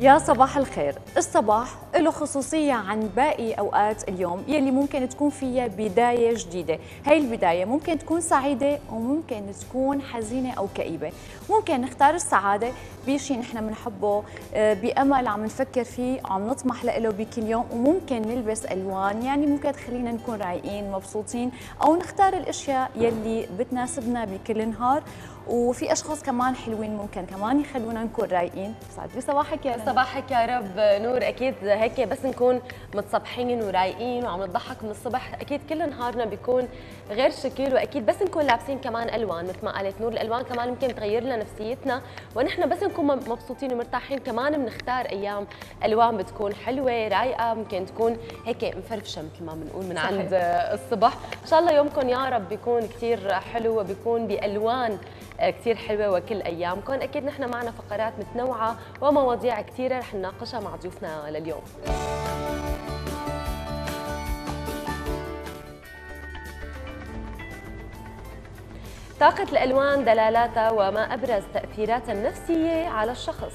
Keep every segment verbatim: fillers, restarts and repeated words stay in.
يا صباح الخير. الصباح له خصوصية عن باقي أوقات اليوم يلي ممكن تكون فيها بداية جديدة. هاي البداية ممكن تكون سعيدة وممكن تكون حزينة أو كئيبة. ممكن نختار السعادة بشيء نحن بنحبه، بأمل عم نفكر فيه وعم نطمح له بكل يوم، وممكن نلبس ألوان يعني ممكن تخلينا نكون رايقين مبسوطين، أو نختار الأشياء يلي بتناسبنا بكل نهار. وفي اشخاص كمان حلوين ممكن كمان يخلونا نكون رايقين. سعد لي صباحك يا رب. صباحك يا رب نور. اكيد هيك بس نكون متصبحين ورايقين وعم نضحك من الصبح، اكيد كل نهارنا بيكون غير شكل، واكيد بس نكون لابسين كمان الوان مثل ما قالت نور. الالوان كمان ممكن تغير لنا نفسيتنا، ونحن بس نكون مبسوطين ومرتاحين كمان بنختار ايام الوان بتكون حلوه رايقه، ممكن تكون هيك مفرفشه مثل ما بنقول من عند الصبح. ان شاء الله يومكم يا رب بيكون كثير حلو وبيكون بالوان كثير حلوه وكل ايامكم. اكيد نحن معنا فقرات متنوعه ومواضيع كثيره رح نناقشها مع ضيوفنا لليوم. طاقة الألوان دلالاتها وما أبرز تأثيراتها النفسية على الشخص.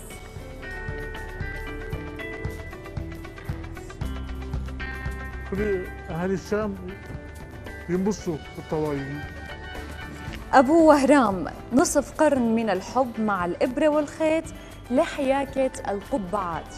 أهل الشام ينبسطوا بالطوايف. أبو وهرام، نصف قرن من الحب مع الإبرة والخيط لحياكة القبعات.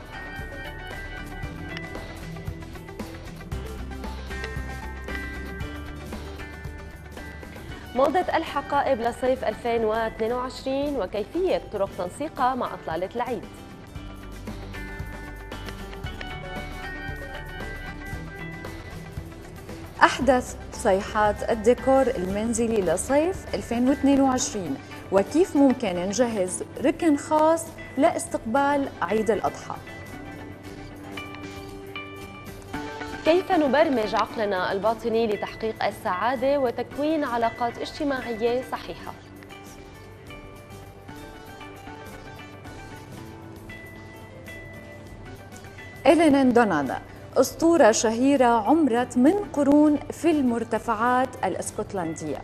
موضة الحقائب لصيف ألفين واثنين وعشرين وكيفية طرق تنسيقها مع إطلالة العيد. أحدث صيحات الديكور المنزلي لصيف ألفين واثنين وعشرين، وكيف ممكن نجهز ركن خاص لاستقبال عيد الأضحى. كيف نبرمج عقلنا الباطني لتحقيق السعادة وتكوين علاقات اجتماعية صحيحة. إلين دونانا، أسطورة شهيرة عمرت من قرون في المرتفعات الاسكتلندية.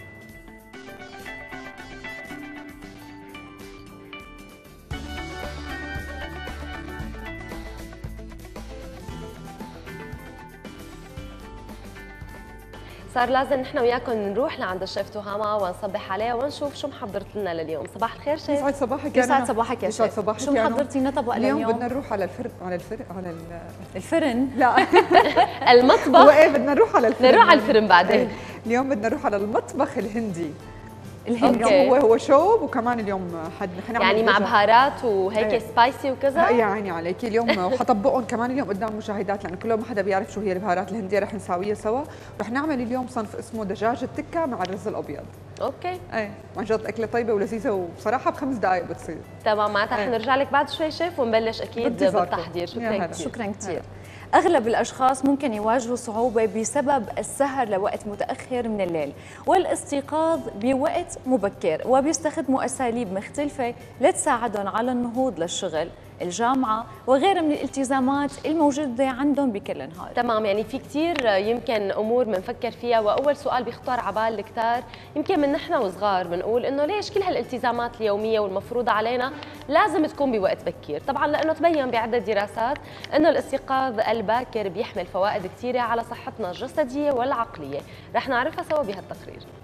صار لازم نحن وياكم نروح لعند الشيف تهامة ونصبح عليه ونشوف شو محضرت لنا لليوم. صباح الخير شيف. يسعد صباحك يا يسعد صباحك يا شيف. صباحك شو محضرتي لنا طبق اليوم؟ اليوم بدنا نروح على الفرن على الفرن على الفرن لا المطبخ. هو ايه بدنا نروح على الفرن. نروح على الفرن بعدين. اليوم بدنا نروح على المطبخ الهندي. الهندي هو هو شوب، وكمان اليوم حد حنعمل يعني مع دجاج. بهارات وهيك ايه. سبايسي وكذا. يا عيني عليكي اليوم. وحطبقهم كمان اليوم قدام المشاهدات لانه كلهم ما حدا بيعرف شو هي البهارات الهنديه، رح نساويها سوا. رح نعمل اليوم صنف اسمه دجاج التكه مع الرز الابيض. اوكي. ايه عن جد اكله طيبه ولذيذه، وبصراحه بخمس دقائق بتصير. تمام، معناتها ايه. حنرجع لك بعد شوي شيف ونبلش اكيد بالتحضير. شكرا كثير. شكرا كثير. أغلب الأشخاص ممكن يواجهوا صعوبة بسبب السهر لوقت متأخر من الليل والاستيقاظ بوقت مبكر، وبيستخدموا أساليب مختلفة لتساعدهم على النهوض للشغل، الجامعة وغيرها من الالتزامات الموجودة عندهم بكل نهار. تمام، يعني في كثير يمكن أمور بنفكر فيها، وأول سؤال بيخطر على بال الكتار يمكن من نحن وصغار بنقول إنه ليش كل هالالتزامات اليومية والمفروضة علينا لازم تكون بوقت بكير؟ طبعا لأنه تبين بعدة دراسات إنه الاستيقاظ الباكر بيحمل فوائد كثيرة على صحتنا الجسدية والعقلية، رح نعرفها سوا بهالتقرير.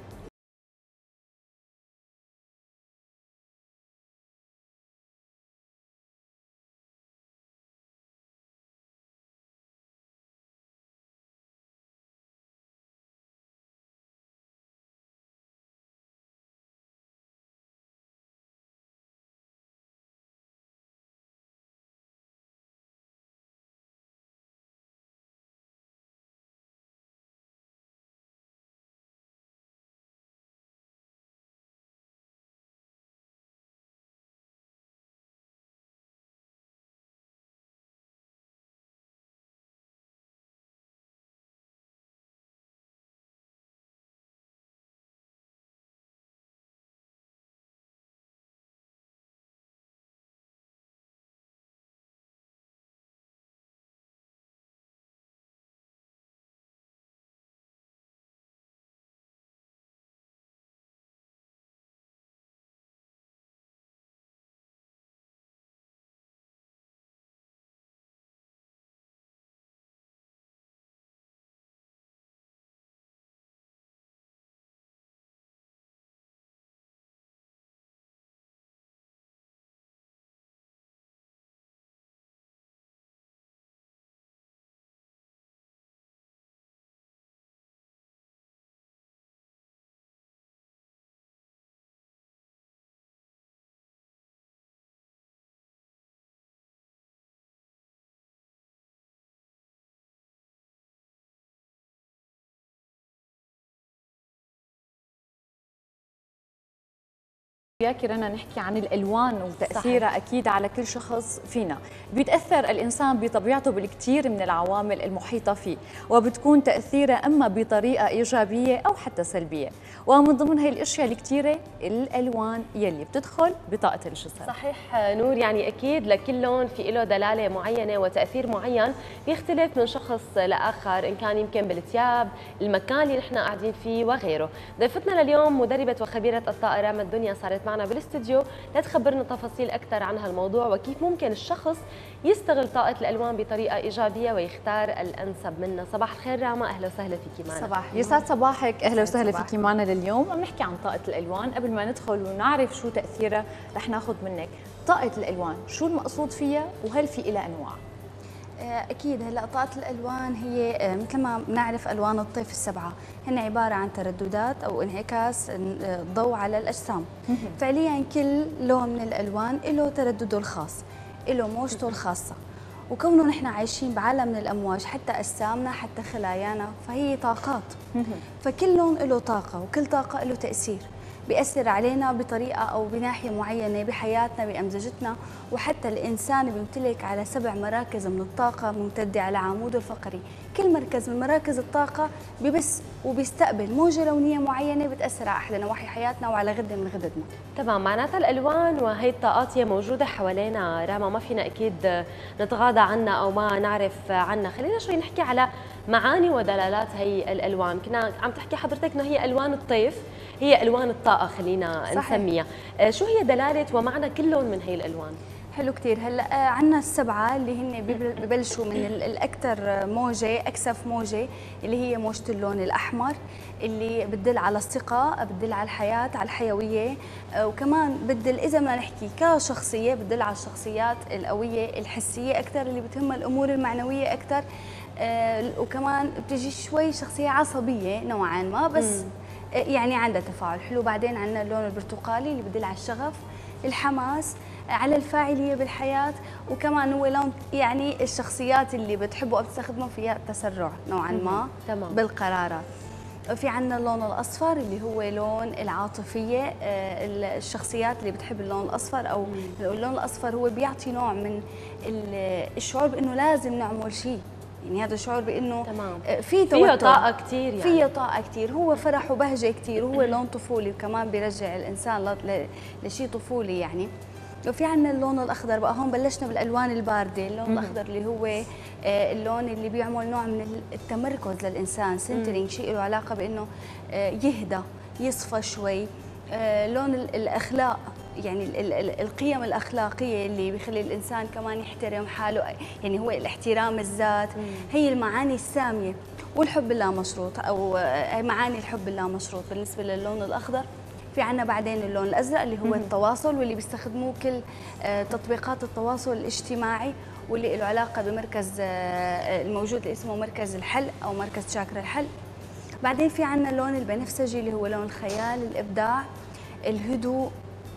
وياكي رنا نحكي عن الالوان وتاثيرها صحيح. اكيد على كل شخص فينا. بيتاثر الانسان بطبيعته بالكثير من العوامل المحيطه فيه، وبتكون تاثيرها اما بطريقه ايجابيه او حتى سلبيه، ومن ضمن هي الاشياء الكثيره الالوان يلي بتدخل بطاقه الجسد. صحيح نور، يعني اكيد لكل لون في له دلاله معينه وتاثير معين بيختلف من شخص لاخر، ان كان يمكن بالثياب، المكان اللي نحن قاعدين فيه وغيره. ضيفتنا لليوم مدربه وخبيره الطاقه راما الدنيا صارت معنا بالاستوديو لتخبرنا تفاصيل اكثر عن هالموضوع، وكيف ممكن الشخص يستغل طاقه الالوان بطريقه ايجابيه ويختار الانسب منها. صباح الخير راما، اهلا وسهلا فيكي معنا. صباح يسعد صباحك، اهلا وسهلا فيكي معنا لليوم. عم نحكي عن طاقه الالوان. قبل ما ندخل ونعرف شو تاثيرها رح ناخذ منك طاقه الالوان، شو المقصود فيها وهل في لها انواع؟ أكيد. هلا طاقة الألوان هي مثل ما بنعرف ألوان الطيف السبعة، هن عبارة عن ترددات أو انعكاس الضوء على الأجسام. فعليا كل لون من الألوان له تردده الخاص، له موجته الخاصة، وكونه نحن عايشين بعالم من الأمواج، حتى أجسامنا حتى خلايانا فهي طاقات. فكل لون له طاقة، وكل طاقة له تأثير بيأثر علينا بطريقة أو بناحية معينة بحياتنا بأمزجتنا. وحتى الإنسان بيمتلك على سبع مراكز من الطاقة ممتدة على عموده الفقري، كل مركز من مراكز الطاقة ببث وبيستقبل موجة لونية معينة بتأثر على أحد نواحي حياتنا وعلى غدة من غددنا. تمام، معناتها الألوان وهي الطاقات هي موجودة حوالينا راما، ما فينا أكيد نتغاضى عنها أو ما نعرف عنها. خلينا شوي نحكي على معاني ودلالات هي الألوان. كنا عم تحكي حضرتك إنه هي ألوان الطيف، هي ألوان الطاقة خلينا صحيح. نسميها. شو هي دلالة ومعنى كل لون من هي الألوان؟ حلو كثير. هلا عندنا السبعه اللي هن ببلشوا من الاكثر موجه، اكثف موجه اللي هي موجه اللون الاحمر، اللي بتدل على الثقه، بتدل على الحياه، على الحيويه، وكمان بتدل اذا بدنا نحكي كشخصيه بتدل على الشخصيات القويه الحسيه اكثر، اللي بتهمها الامور المعنويه اكثر، وكمان بتجي شوي شخصيه عصبيه نوعا ما، بس يعني عندها تفاعل حلو. بعدين عندنا اللون البرتقالي اللي بدل على الشغف، الحماس، على الفاعليه بالحياه، وكمان هو لون يعني الشخصيات اللي بتحبوا او بتستخدموا فيها التسرع نوعا ما تمام. بالقرارات. في عندنا اللون الاصفر اللي هو لون العاطفيه، الشخصيات اللي بتحب اللون الاصفر او مم. اللون الاصفر هو بيعطي نوع من الشعور بانه لازم نعمل شيء، يعني هذا الشعور بانه تمام. في توتر، فيه طاقه كثير، يعني فيه طاقه كثير، هو فرح وبهجه كثير، وهو لون طفولي وكمان بيرجع الانسان لشيء طفولي يعني. وفي عندنا اللون الاخضر بقى، هون بلشنا بالالوان البارده. اللون الاخضر اللي هو اللون اللي بيعمل نوع من التمركز للانسان، سنترينج، شيء له علاقه بانه يهدى، يصفى شوي. لون الاخلاق، يعني القيم الاخلاقيه اللي بيخلي الانسان كمان يحترم حاله، يعني هو الاحترام الذات. هي المعاني الساميه، والحب اللامشروط او معاني الحب اللامشروط بالنسبه للون الاخضر. في عنا بعدين اللون الازرق اللي هو التواصل، واللي بيستخدموه كل تطبيقات التواصل الاجتماعي، واللي له علاقه بمركز الموجود اللي اسمه مركز الحل او مركز شاكرا الحل. بعدين في عنا اللون البنفسجي اللي هو لون الخيال، الابداع، الهدوء،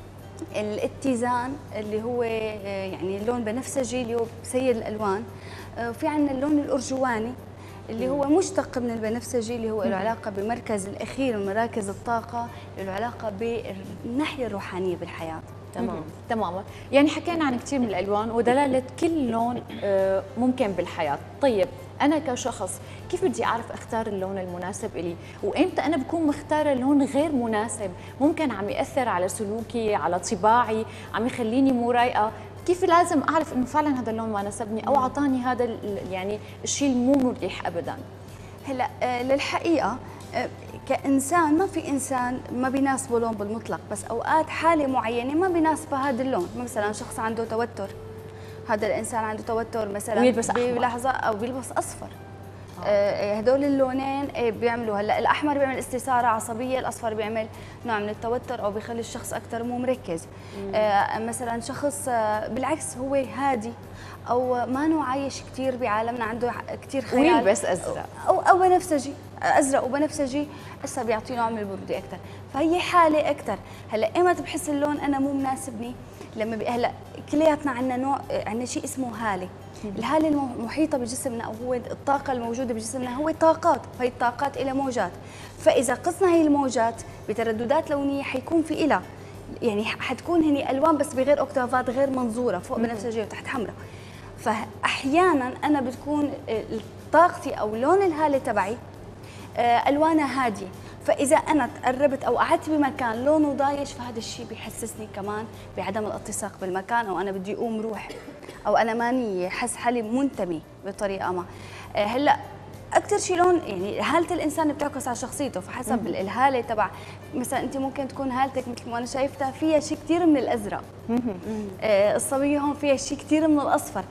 الاتزان، اللي هو يعني اللون بنفسجي اللي هو سيد الالوان. وفي عنا اللون الارجواني اللي هو مشتق من البنفسجي، اللي هو له علاقه بمركز الاخير من مراكز الطاقه، له علاقه بالناحيه الروحانيه بالحياه. تمام تماما. يعني حكينا عن كثير من الالوان ودلاله كل لون ممكن بالحياه. طيب انا كشخص كيف بدي اعرف اختار اللون المناسب لي؟ وامتى انا بكون مختاره لون غير مناسب ممكن عم ياثر على سلوكي، على طباعي، عم يخليني مو رايقه؟ كيف لازم اعرف انه فعلا هذا اللون ما ناسبني او اعطاني هذا يعني الشيء المو مريح ابدا؟ هلا للحقيقه كإنسان ما في إنسان ما بيناسبه لون بالمطلق، بس أوقات حالة معينة ما بيناسبه هذا اللون. مثلا شخص عنده توتر، هذا الإنسان عنده توتر مثلا ويلبس بلحظة أو بيلبس أصفر. آه. هدول اللونين بيعملوا، هلا الأحمر بيعمل استثارة عصبية، الأصفر بيعمل نوع من التوتر أو بيخلي الشخص أكثر مو مركز. آه مثلا شخص آه بالعكس هو هادي او ما نوع عايش كثير بعالمنا، عنده كثير خيال ويلبس ازرق او او بنفسجي، ازرق وبنفسجي هسه بيعطي نوع من البرودة اكثر، فهي حاله اكثر. هلا ايمتى بحس اللون انا مو مناسبني؟ لما بي... هلا كلياتنا عندنا نوع، عندنا شيء اسمه هاله. الهاله المحيطه بجسمنا او هو الطاقه الموجوده بجسمنا هو طاقات، فهي الطاقات لها موجات، فاذا قسنا هي الموجات بترددات لونيه حيكون في إلها يعني حتكون هني الوان بس بغير اوكتافات غير منظوره، فوق بنفسجيه وتحت حمراء. فاحيانا انا بتكون طاقتي او لون الهاله تبعي الوانها هاديه، فاذا انا تقربت او قعدت بمكان لونه ضايش فهذا الشيء بيحسسني كمان بعدم الاتساق بالمكان، او انا بدي اقوم روح، او انا ماني حس حالي منتمي بطريقه ما. هلا اكثر شيء لون يعني هاله الانسان بتعكس على شخصيته، فحسب الهاله تبع مثلا انت ممكن تكون هالتك مثل ما انا شايفتها فيها شيء كثير من الازرق، آه الصبيه هون فيها شيء كثير من الاصفر،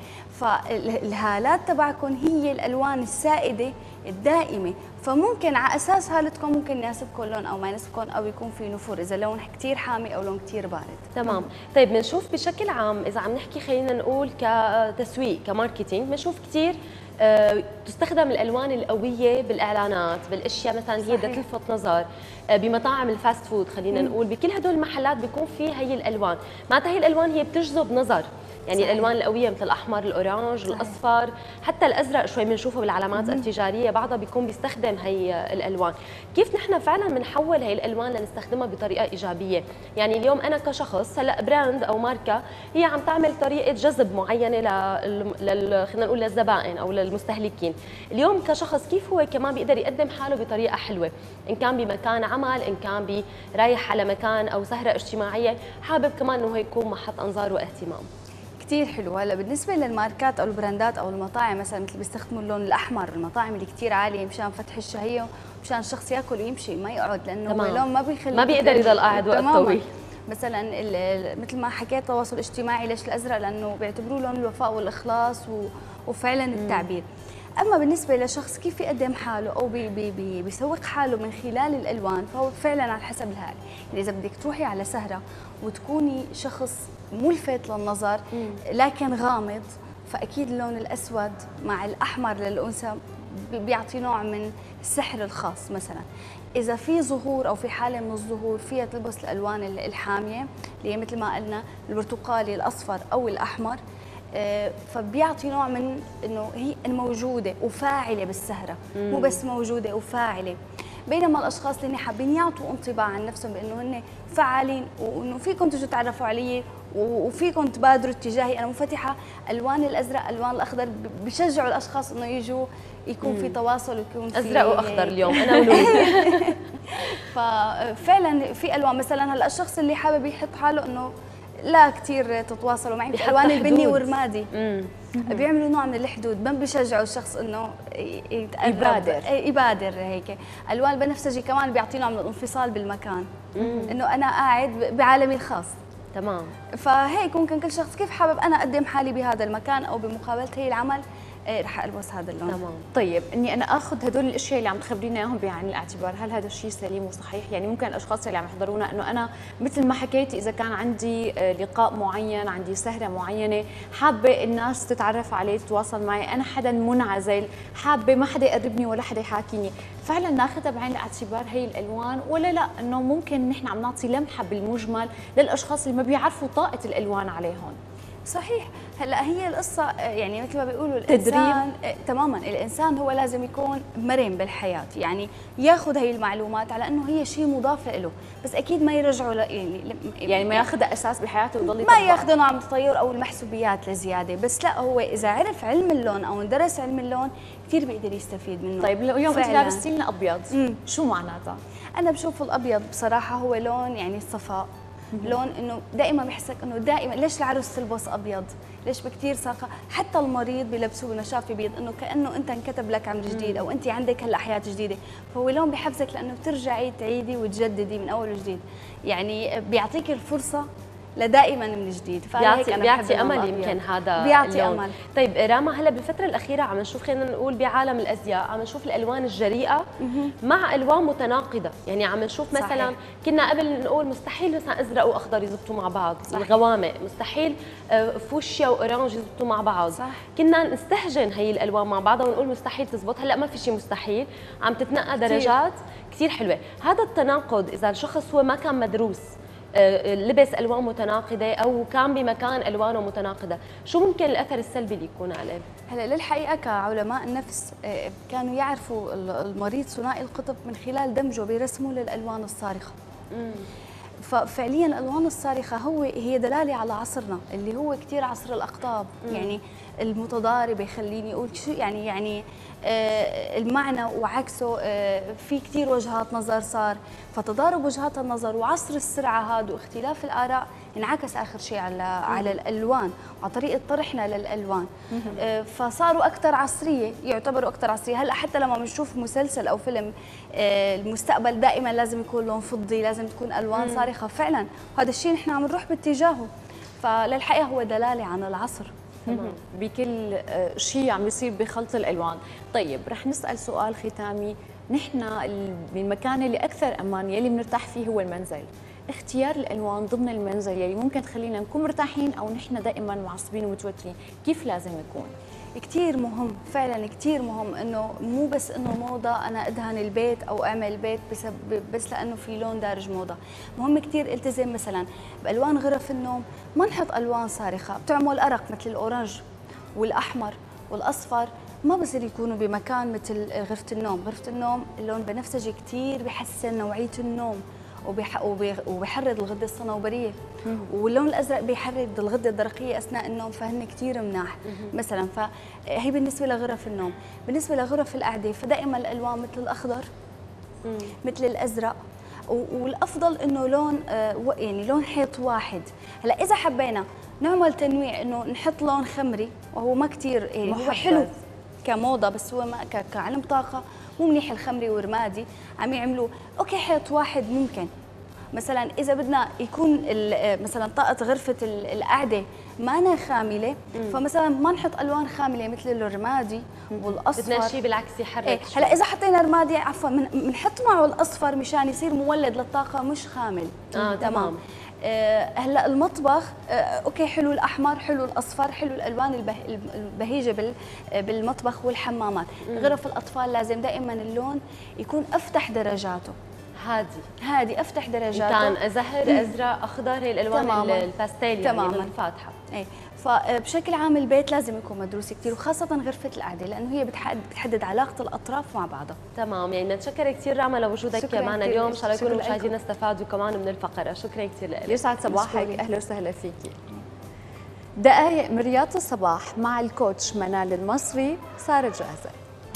فالهالات تبعكم هي الالوان السائده الدائمه، فممكن على اساس هالتكم ممكن يناسبكم لون او ما يناسبكم، او يكون في نفور اذا لون كثير حامي او لون كثير بارد. تمام. طيب بنشوف بشكل عام اذا عم نحكي خلينا نقول كتسويق كماركتينج، بنشوف كثير أه تستخدم الالوان القويه بالاعلانات، بالاشياء مثلا هي بدها تلفت نظر، أه بمطاعم الفاست فود خلينا نقول، بكل هدول المحلات بيكون في هي الالوان، معناتها هي الالوان هي بتجذب نظر، يعني صحيح. الالوان القويه مثل الاحمر، الاورانج، صحيح. الاصفر، حتى الازرق شوي بنشوفه بالعلامات التجاريه، بعضها بيكون بيستخدم هي الالوان. كيف نحن فعلا بنحول هي الالوان لنستخدمها بطريقه ايجابيه؟ يعني اليوم انا كشخص هلا براند او ماركه هي عم تعمل طريقه جذب معينه لل خلينا نقول للزبائن او للمستهلكين، اليوم كشخص كيف هو كمان بيقدر يقدم حاله بطريقه حلوه، ان كان بمكان عمل، ان كان رايح على مكان او سهره اجتماعيه، حابب كمان انه يكون محط انظار واهتمام. كثير حلو. هلا بالنسبه للماركات او البراندات او المطاعم مثلا مثل بيستخدموا اللون الاحمر، المطاعم اللي كثير عاليه مشان فتح الشهيه ومشان الشخص ياكل ويمشي ما يقعد، لانه هو لون ما بيخلي ما بيقدر يضل قاعد وقت طويل. مثلا مثل ما حكيت تواصل اجتماعي، ليش الازرق؟ لانه بيعتبروه لون الوفاء والاخلاص و... وفعلا التعبير. اما بالنسبه لشخص كيف يقدم حاله او بي بي بي بيسوق حاله من خلال الالوان، فهو فعلا على حسب الهاله، يعني اذا بدك تروحي على سهره وتكوني شخص ملفت للنظر لكن غامض، فاكيد اللون الاسود مع الاحمر للانثى بيعطي نوع من السحر الخاص. مثلا اذا في ظهور او في حاله من الظهور فيها تلبس الالوان الحاميه اللي هي مثل ما قلنا البرتقالي، الاصفر او الاحمر، فبيعطي نوع من انه هي موجوده وفاعله بالسهره، مو بس موجوده وفاعله. بينما الاشخاص اللي حابين يعطوا انطباع عن نفسهم بانه هن فعالين وانه فيكم تجوا تعرفوا علي وفيكم تبادروا اتجاهي، انا منفتحه، الوان الازرق، الوان الاخضر بشجعوا الاشخاص انه يجوا يكون في تواصل ويكون في ازرق واخضر اليوم انا ولولي. ففعلا في الوان مثلا هلا الشخص اللي حابب يحط حاله انه لا كثير تتواصلوا معي بالوان البني والرمادي، بيعملوا نوع من الحدود، ما بيشجعوا الشخص انه يبادر يبادر هيك. الوان البنفسجي كمان بيعطي نوع من الانفصال بالمكان، انه انا قاعد بعالمي الخاص. تمام. فهيك ممكن كل شخص كيف حابب انا اقدم حالي بهذا المكان او بمقابله هي العمل إيه رح البس هذا اللون. تمام. طيب اني انا اخذ هدول الاشياء اللي عم تخبرينا اياهم بعين الاعتبار، هل هذا الشيء سليم وصحيح؟ يعني ممكن الاشخاص اللي عم يحضرونا انه انا مثل ما حكيتي اذا كان عندي لقاء معين، عندي سهره معينه، حابه الناس تتعرف علي، تتواصل معي، انا حدا منعزل، حابه ما حدا يقربني ولا حدا يحاكيني، فعلا ناخذها بعين الاعتبار هي الالوان ولا لا؟ انه ممكن نحن عم نعطي لمحه بالمجمل للاشخاص اللي ما بيعرفوا طاقه الالوان عليهم. صحيح. هلا هي القصه يعني مثل ما بيقولوا الانسان تدريب. تماما، الانسان هو لازم يكون مرن بالحياه، يعني ياخذ هي المعلومات على انه هي شيء مضاف له، بس اكيد ما يرجعوا يعني يعني ما ياخذها اساس بحياته ويضل ما ياخذوا نوع من التطير او المحسوبيات لزياده، بس لا هو اذا عرف علم اللون او درس علم اللون كثير بيقدر يستفيد منه. طيب اليوم انت لابستي لنا ابيض، مم. شو معناتها؟ انا بشوف الابيض بصراحه هو لون يعني الصفاء، لون انه دائما بحسك انه دائما ليش العروس تلبس ابيض؟ ليش بكثير ساقه؟ حتى المريض بيلبسوه بالمشافي بيض، انه كانه انت انكتب لك عمر جديد او انت عندك هلا حياه جديده، فهو لون بحفزك لانه بترجعي تعيدي وتجددي من اول وجديد، يعني بيعطيك الفرصه لدائما من جديد. بيعطي بيعطي امل يمكن هذا بيعطي اللون. امل. طيب راما هلا بالفتره الاخيره عم نشوف خلينا نقول بعالم الازياء عم نشوف الالوان الجريئه مع الوان متناقضه، يعني عم نشوف مثلا صحيح. كنا قبل نقول مستحيل مثلا ازرق واخضر يزبطوا مع بعض، صحيح. الغوامق مستحيل فوشيا واورانج يزبطوا مع بعض، صح. كنا نستهجن هي الالوان مع بعضها ونقول مستحيل تزبط، هلا ما في شيء مستحيل، عم تتنقى درجات كثير حلوه. هذا التناقض اذا الشخص هو ما كان مدروس لبس الوان متناقضه او كان بمكان الوانه متناقضه، شو ممكن الاثر السلبي اللي يكون عليه؟ هلا للحقيقه كعلماء النفس كانوا يعرفوا المريض ثنائي القطب من خلال دمجه برسمه للالوان الصارخه. مم. ففعليا الالوان الصارخه هو هي دلاله على عصرنا اللي هو كثير عصر الاقطاب، م. يعني المتضاربه خليني اقول شو يعني يعني آه المعنى وعكسه، آه في كثير وجهات نظر صار، فتضارب وجهات النظر وعصر السرعه هذا واختلاف الاراء انعكس اخر شيء على م. على الالوان وعلى طريقه طرحنا للالوان، آه فصاروا اكثر عصريه، يعتبروا اكثر عصريه. هلا حتى لما بنشوف مسلسل او فيلم آه المستقبل دائما لازم يكون لون فضي، لازم تكون الوان م. صارخه فعلا، وهذا الشيء نحن عم نروح باتجاهه، فللحقيقه هو دلاله عن العصر. تمام. بكل شيء عم يصير بخلط الالوان. طيب رح نسال سؤال ختامي، نحن المكان اللي اكثر امان يلي بنرتاح فيه هو المنزل، اختيار الالوان ضمن المنزل يلي ممكن تخلينا نكون مرتاحين او نحن دائما معصبين ومتوترين، كيف لازم يكون؟ كثير مهم، فعلا كثير مهم، انه مو بس انه موضه انا ادهن البيت او اعمل البيت بسبب بس لانه في لون دارج موضه، مهم كثير التزم مثلا بالوان غرف النوم، ما نحط الوان صارخه بتعمل ارق مثل الاورنج والاحمر والاصفر، ما بصير يكونوا بمكان مثل غرفه النوم، غرفه النوم اللون بنفسجي كثير بحسن نوعيه النوم وبيح... وبيحرض الغده الصنوبريه، واللون الازرق بيحرض الغده الدرقيه اثناء النوم، فهن كثير مناح مثلا. فهي بالنسبه لغرف النوم. بالنسبه لغرف القعده فدائما الالوان مثل الاخضر مم. مثل الازرق، والافضل انه لون يعني لون حيط واحد. هلا اذا حبينا نعمل تنويع انه نحط لون خمري وهو ما كثير يعني هو حلو كموضه، بس هو ما كعلم طاقه مو منيح الخمري ورمادي عم يعملوه، اوكي حيط واحد ممكن. مثلا اذا بدنا يكون مثلا طاقه غرفه القعده ما أنا خامله، مم. فمثلا ما نحط الوان خامله مثل الرمادي والاصفر، بدنا شيء بالعكس يحرك. ايه هلا اذا حطينا رمادي عفوا بنحط معه الاصفر مشان يصير مولد للطاقه مش خامل. اه تمام. آه هلا المطبخ آه اوكي حلو الاحمر، حلو الاصفر، حلو الالوان البه... البهيجه بال... بالمطبخ والحمامات. مم. غرف الاطفال لازم دائما اللون يكون افتح درجاته، هادي هادي افتح درجاته، كان زهر ازرق اخضر، هي الالوان الباستيل يعني الفاتحه. ايه فبشكل عام البيت لازم يكون مدروس كثير، وخاصه غرفه القعده لانه هي بتحدد علاقه الاطراف مع بعضها. تمام، يعني نتشكر كثير راما لوجودك معنا اليوم، ان شاء الله يكونوا مشاهدينا استفادوا كمان من الفقره. شكرا كثير لك. يسعد صباحك، اهلا وسهلا فيكي. دقائق من رياض الصباح مع الكوتش منال المصري صارت جاهزه.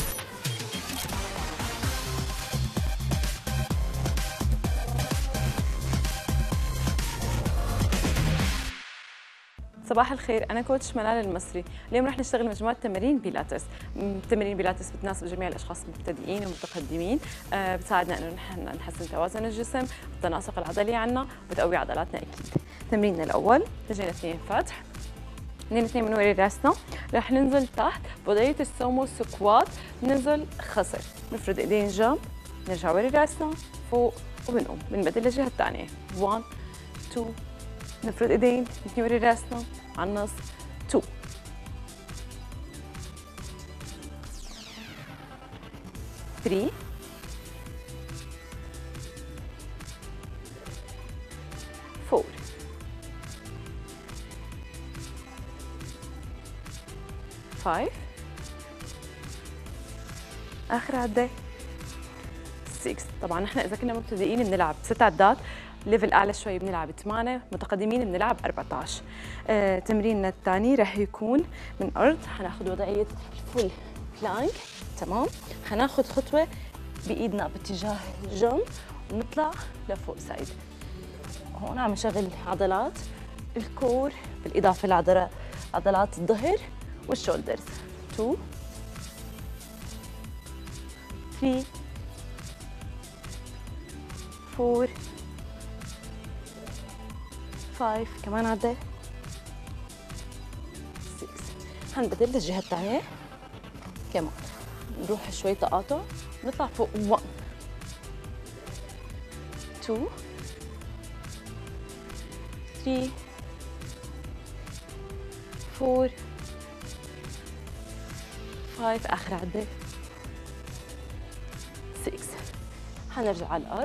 صباح الخير، أنا كوتش منال المصري. اليوم رح نشتغل مجموعة تمارين بيلاتس. تمارين بيلاتس بتناسب جميع الأشخاص المبتدئين والمتقدمين، أه بتساعدنا إنه نحن نحسن توازن الجسم، التناسق العضلي عنا، بتقوي عضلاتنا أكيد. تمريننا الأول رجلنا اثنين فتح، اثنين اثنين من ورا راسنا، رح ننزل تحت بوضعية السومو سكوات، ننزل خصر، نفرد إيدين جنب، نرجع ورا راسنا فوق وبنقوم، بنبدل للجهة الثانية، واحد اثنين، نفرد ايدين نثني ورا راسنا على النص، اثنين ثلاثة أربعة خمسة آخر عدة ستة. طبعا نحن إذا كنا مبتدئين بنلعب ست عدات، ليفل اعلى شوي بنلعب ثمانية، متقدمين بنلعب أربعة عشر. آه، تمريننا الثاني رح يكون من ارض، حناخذ وضعيه فول بلانك، تمام؟ حناخذ خطوه بايدنا باتجاه الجنب ونطلع لفوق سايد. هون عم نشغل عضلات الكور بالاضافه لعضلات عضلات الظهر والشولدرز. اثنين ثلاثة أربعة خمسة، كمان عدة ستة. هنبدل للجهة الثانية كمان، نروح شوي تقاطع، نطلع فوق واحد اثنين ثلاثة أربعة خمسة، آخر عدة ستة. حنرجع على الأرض.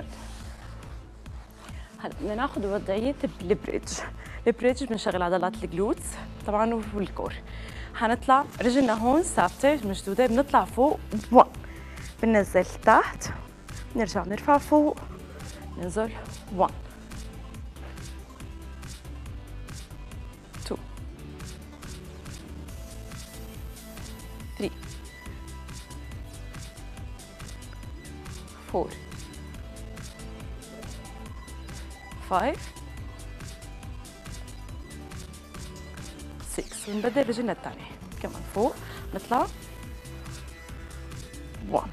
هلا بدنا ناخذ وضعيه البريدج. البريدج بنشغل عضلات الجلوتس طبعا والكور. حنطلع رجلنا هون ثابته مشدوده، بنطلع فوق واحد، بننزل تحت، نرجع نرفع فوق، ننزل واحد فور فايف ستة. ونبدل رجلنا الثانية كمان فوق، نطلع واحد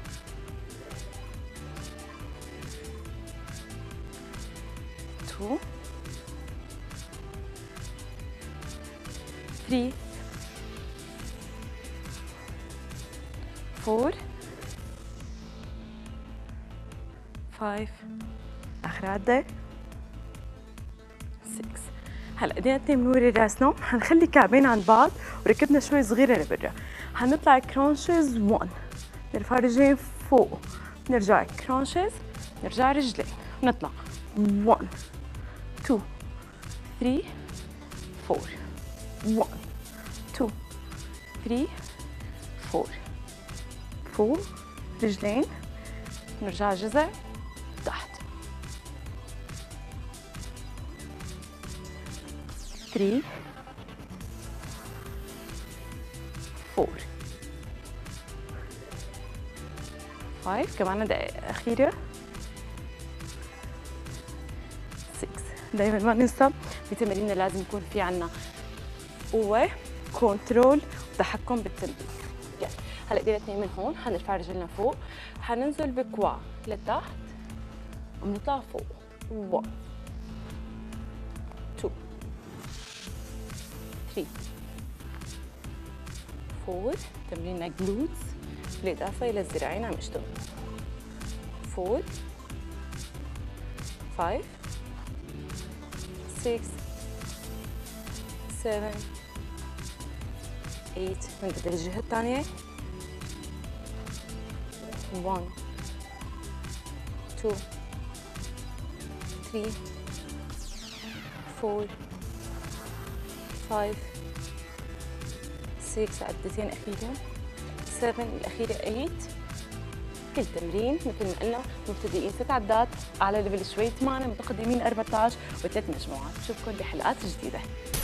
اثنين ثلاثة أربعة خمسة آخر عدة ستة. هلا ايدينا الاثنين بنوري راسنا، حنخلي كعبين عند بعض وركبنا شوي صغيرة لبرا. حنطلع كرانشز واحد، نرفع رجلين فوق، نرجع كرانشز، نرجع رجلين، نطلع واحد اثنين ثلاثة أربعة واحد اثنين ثلاثة أربعة فوق رجلين، نرجع جزء تحت ثلاثة أربعة خمسة. كمان دقائق أخيرة ستة. دايما ما ننسى بتماريننا لازم يكون في عنا قوة، كنترول وتحكم بالتمرين. يلا هلا ايدينا اثنين من هون، حنرفع رجلنا فوق، حننزل بكوع لتحت وبنطلع فوق واحد اثنين ثلاثة أربعة. تمريننا جلوتس بالإضافة إلى الذراعين عم يشتغلوا. أربعة خمسة ستة سبعة ثمانية. نبدأ الجهة الثانية واحد اثنين ثلاثة أربعة خمسة ستة. عدتين أخيرة سبعة، الأخيرة ثمانية. كل تمرين مثل ما قلنا مبتدئين ست عدات، على ليفل شوي ثمانية، متقدمين أربعة عشر، وثلاث مجموعات. بشوفكم بحلقات جديدة.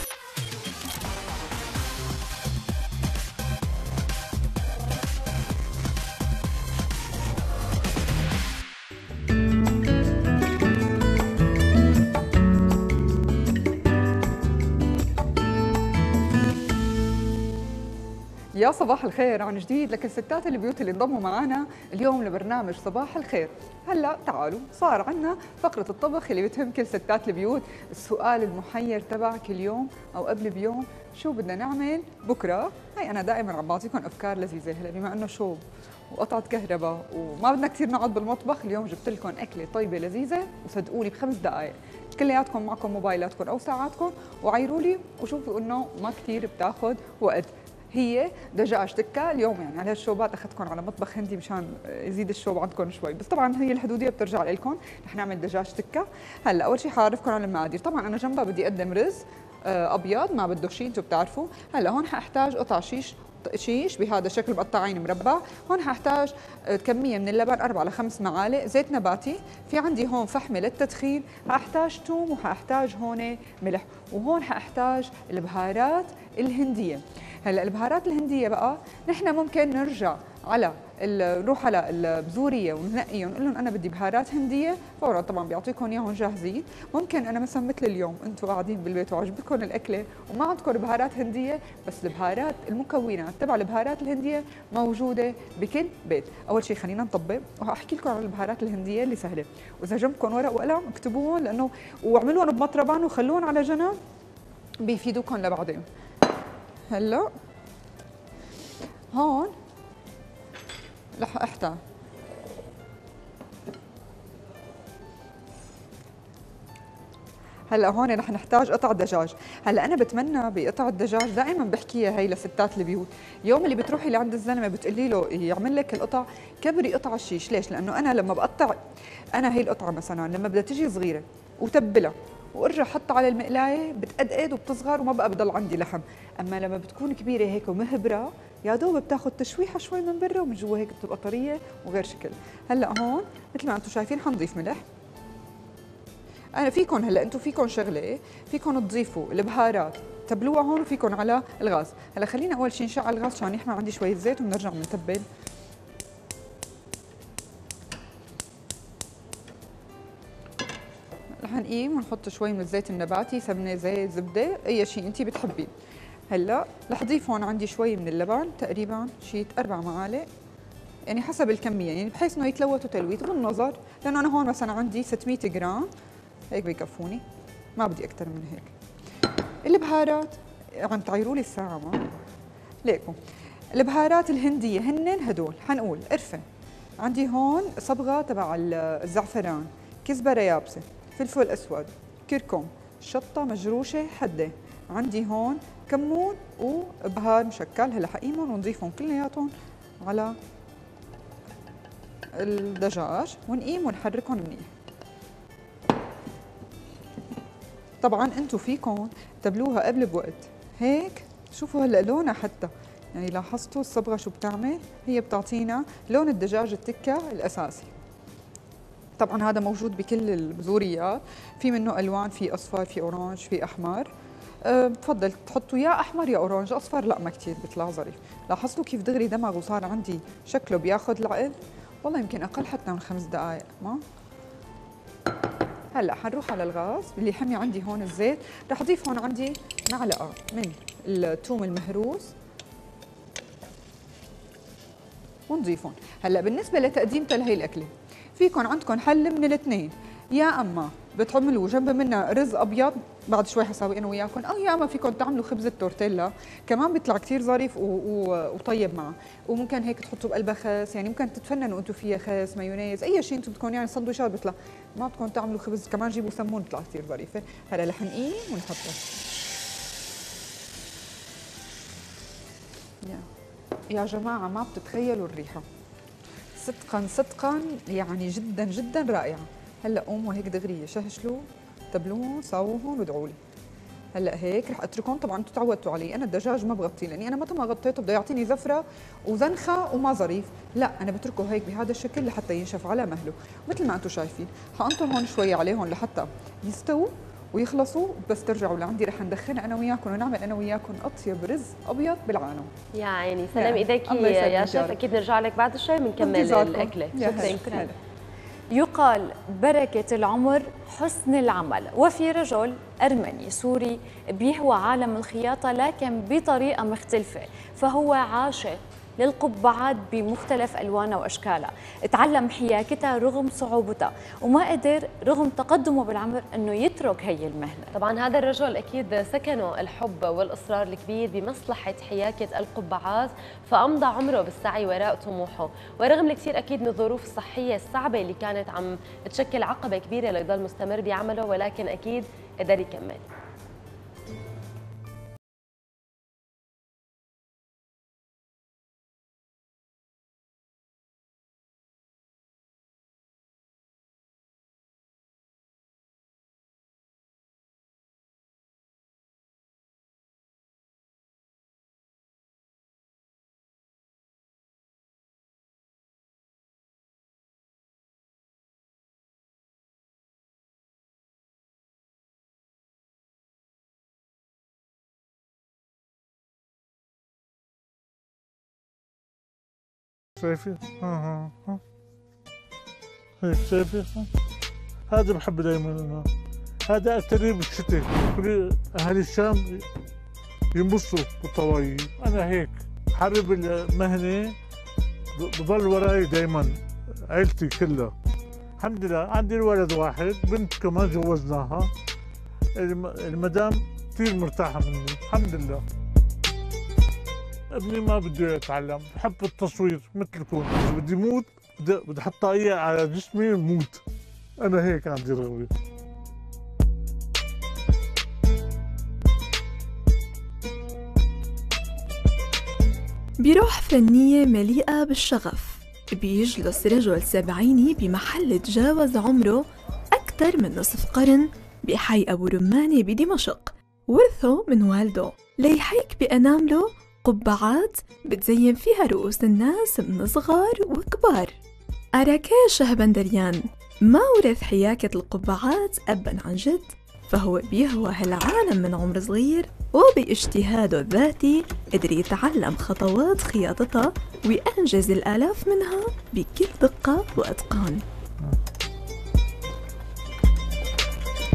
يا صباح الخير عن جديد لكل ستات البيوت اللي انضموا معنا اليوم لبرنامج صباح الخير. هلا تعالوا صار عندنا فقرة الطبخ اللي بتهم كل ستات البيوت. السؤال المحير تبعك اليوم او قبل بيوم، شو بدنا نعمل بكره؟ هي انا دائما عم بعطيكم افكار لذيذه. هلا بما انه شوب وقطعة كهرباء وما بدنا كثير نقعد بالمطبخ، اليوم جبت لكم اكله طيبه لذيذه، وصدقوني بخمس دقائق كلياتكم معكم موبايلاتكم او ساعاتكم وعيروا لي وشوفوا انه ما كثير بتاخذ وقت. هي دجاج تكه. اليوم يعني على هالشوبات اخذتكم على مطبخ هندي مشان يزيد الشوب عندكم شوي، بس طبعا هي الحدوديه بترجع لكم. رح نعمل دجاج تكه. هلا اول شيء حاعرفكم على المقادير. طبعا انا جنبها بدي اقدم رز ابيض ما بده شيء، انتم بتعرفوا. هلا هون حاحتاج قطع شيش شيش بهذا الشكل مقطعين مربع. هون حاحتاج كميه من اللبن أربع لخمس معالق، زيت نباتي، في عندي هون فحمه للتدخين، حاحتاج ثوم وحاحتاج هون ملح، وهون حاحتاج البهارات الهنديه. هلا البهارات الهنديه بقى نحن ممكن نرجع على نروح على البذوريه وننقيهم ونقول لهم انا بدي بهارات هنديه، فورا طبعا بيعطيكم اياهم جاهزين. ممكن انا مثلا مثل اليوم انتم قاعدين بالبيت وعجبكم الاكله وما عندكم بهارات هنديه، بس البهارات المكونات تبع البهارات الهنديه موجوده بكل بيت. اول شيء خلينا نطبق وهحكي لكم عن البهارات الهنديه اللي سهله، واذا جنبكم ورق وقلم اكتبوهم لانه واعملوهم بمطربان وخلوهم على جنب بيفيدوكم لبعدين. هلا هون رح احتاج هلا هون رح نحتاج قطع دجاج. هلا انا بتمنى بقطع الدجاج دائما بحكيها هي لستات البيوت، يوم اللي بتروحي لعند الزلمه بتقولي له يعمل لك القطع كبري قطع الشيش. ليش؟ لانه انا لما بقطع انا هي القطعه مثلا لما بدها تجي صغيره وتبلها وارجع حطها على المقلايه بتقدقد وبتصغر وما بقى بضل عندي لحم. اما لما بتكون كبيره هيك ومهبره يا دوب بتاخذ تشويحه شوي من برا ومن جوا هيك بتبقى طريه وغير شكل. هلا هون مثل ما انتم شايفين حنضيف ملح. انا فيكم هلا انتم فيكم شغله، فيكم تضيفوا البهارات تبلوها هون وفيكم على الغاز. هلا خلينا اول شيء نشعل الغاز عشان يحمل عندي شويه زيت وبنرجع بنتبل. رح نقيم ونحط شوي من الزيت النباتي، سمنه، زيت، زبده، اي شيء انت بتحبيه. هلا رح اضيف هون عندي شوي من اللبن، تقريبا شي اربع معالق، يعني حسب الكميه، يعني بحيث انه يتلوثوا تلويث بالنظر، لانه انا هون مثلا عندي ستمية جرام، هيك بكفوني، ما بدي اكثر من هيك. البهارات عم تعيروا لي الساعه ما ليكم. البهارات الهنديه هن هدول، حنقول قرفه، عندي هون صبغه تبع الزعفران، كزبره يابسه، فلفل اسود، كركم، شطه مجروشه حده، عندي هون كمون وبهار مشكل. هلا حقيمهم ونضيفهم كلياتهم على الدجاج ونقيم ونحركهم منيح. طبعا انتم فيكم تبلوها قبل بوقت، هيك شوفوا هلا لونها حتى، يعني لاحظتوا الصبغه شو بتعمل؟ هي بتعطينا لون الدجاج التكه الاساسي. طبعا هذا موجود بكل البذوريات، في منه الوان، في اصفر، في اورانج، في احمر. أه بفضل تحطوا يا احمر يا اورانج، اصفر لا ما كثير بيطلع ظريف. لاحظتوا كيف دغري دمغ وصار عندي شكله بياخذ العقل؟ والله يمكن اقل حتى من خمس دقائق. ما هلا حنروح على الغاز اللي حمي عندي هون الزيت، رح اضيف هون عندي معلقه من الثوم المهروس ونضيفهم. هلا بالنسبه لتقديمتها لهي الاكله، فيكم عندكم حل من الاثنين، يا اما بتعملوا جنب منها رز ابيض، بعد شوي حساوي انا وياكم، او يا اما فيكم تعملوا خبز التورتيلا، كمان بيطلع كثير ظريف وطيب معه، وممكن هيك تحطوا بقلبها خس، يعني ممكن تتفننوا انتم فيها، خس، مايونيز، اي شيء انتم بدكم، يعني سندويشات بيطلع، ما بدكم تعملوا خبز كمان جيبوا سمون بيطلع كثير ظريفه. هلا رح نقيم ونحطها. يا يا جماعه ما بتتخيلوا الريحه، صدقا صدقا يعني جدا جدا رائعه. هلا قوموا هيك دغريه شهشلوا، تبلوهم، صاووهم وادعوا لي. هلا هيك رح اتركهم، طبعا انتم تعودتوا علي، انا الدجاج ما بغطيه لاني انا متى ما غطيته بده يعطيني زفره وزنخه وما ظريف، لا انا بتركه هيك بهذا الشكل لحتى ينشف على مهله، مثل ما انتم شايفين. حانطر هون شوي عليهم لحتى يستووا ويخلصوا، بس ترجعوا لعندي رح ندخنها انا وياكم ونعمل انا وياكم اطيب رز ابيض بالعالم. يا عيني سلام ايديكي يا شيف، اكيد نرجع لك بعد شوي بنكمل الاكله. شكرا. يقال بركة العمر حسن العمل، وفي رجل أرمني سوري بيهوى عالم الخياطة لكن بطريقة مختلفة، فهو عاشق للقبعات بمختلف ألوانها وأشكالها، تعلم حياكتها رغم صعوبتها وما قدر رغم تقدمه بالعمر أنه يترك هي المهنة. طبعا هذا الرجل أكيد سكنه الحب والإصرار الكبير بمصلحة حياكة القبعات، فأمضى عمره بالسعي وراء طموحه، ورغم الكثير أكيد من الظروف الصحية الصعبة اللي كانت عم تشكل عقبة كبيرة ليضل مستمر بعمله، ولكن أكيد قدر يكمل. شايفة؟ ها ها ها هيك شايفة؟ هذا بحب دايما انا، هذا اكتر بالشتاء، كل اهل الشام ينبسطوا بالطواجن، انا هيك حابب المهنة، بضل وراي دايما عيلتي كلها. الحمد لله عندي الولد واحد، بنت كمان جوزناها، المدام كثير مرتاحة مني الحمد لله. ابني ما بده يتعلم، بحب التصوير مثلكم، اذا بدي موت بدي احط طاقية على جسمي وموت، انا هيك عندي رغبة. بروح فنية مليئة بالشغف بيجلس رجل سبعيني بمحل تجاوز عمره أكثر من نصف قرن بحي أبو رمانة بدمشق، ورثه من والده ليحيك بأنامله قبعات بتزين فيها رؤوس الناس من صغار وكبار. أراكيش شهبندريان ما ورث حياكة القبعات أبا عن جد، فهو بيهوى هالعالم من عمر صغير، وباجتهاده الذاتي قدر يتعلم خطوات خياطتها وينجز الآلاف منها بكل دقة وإتقان.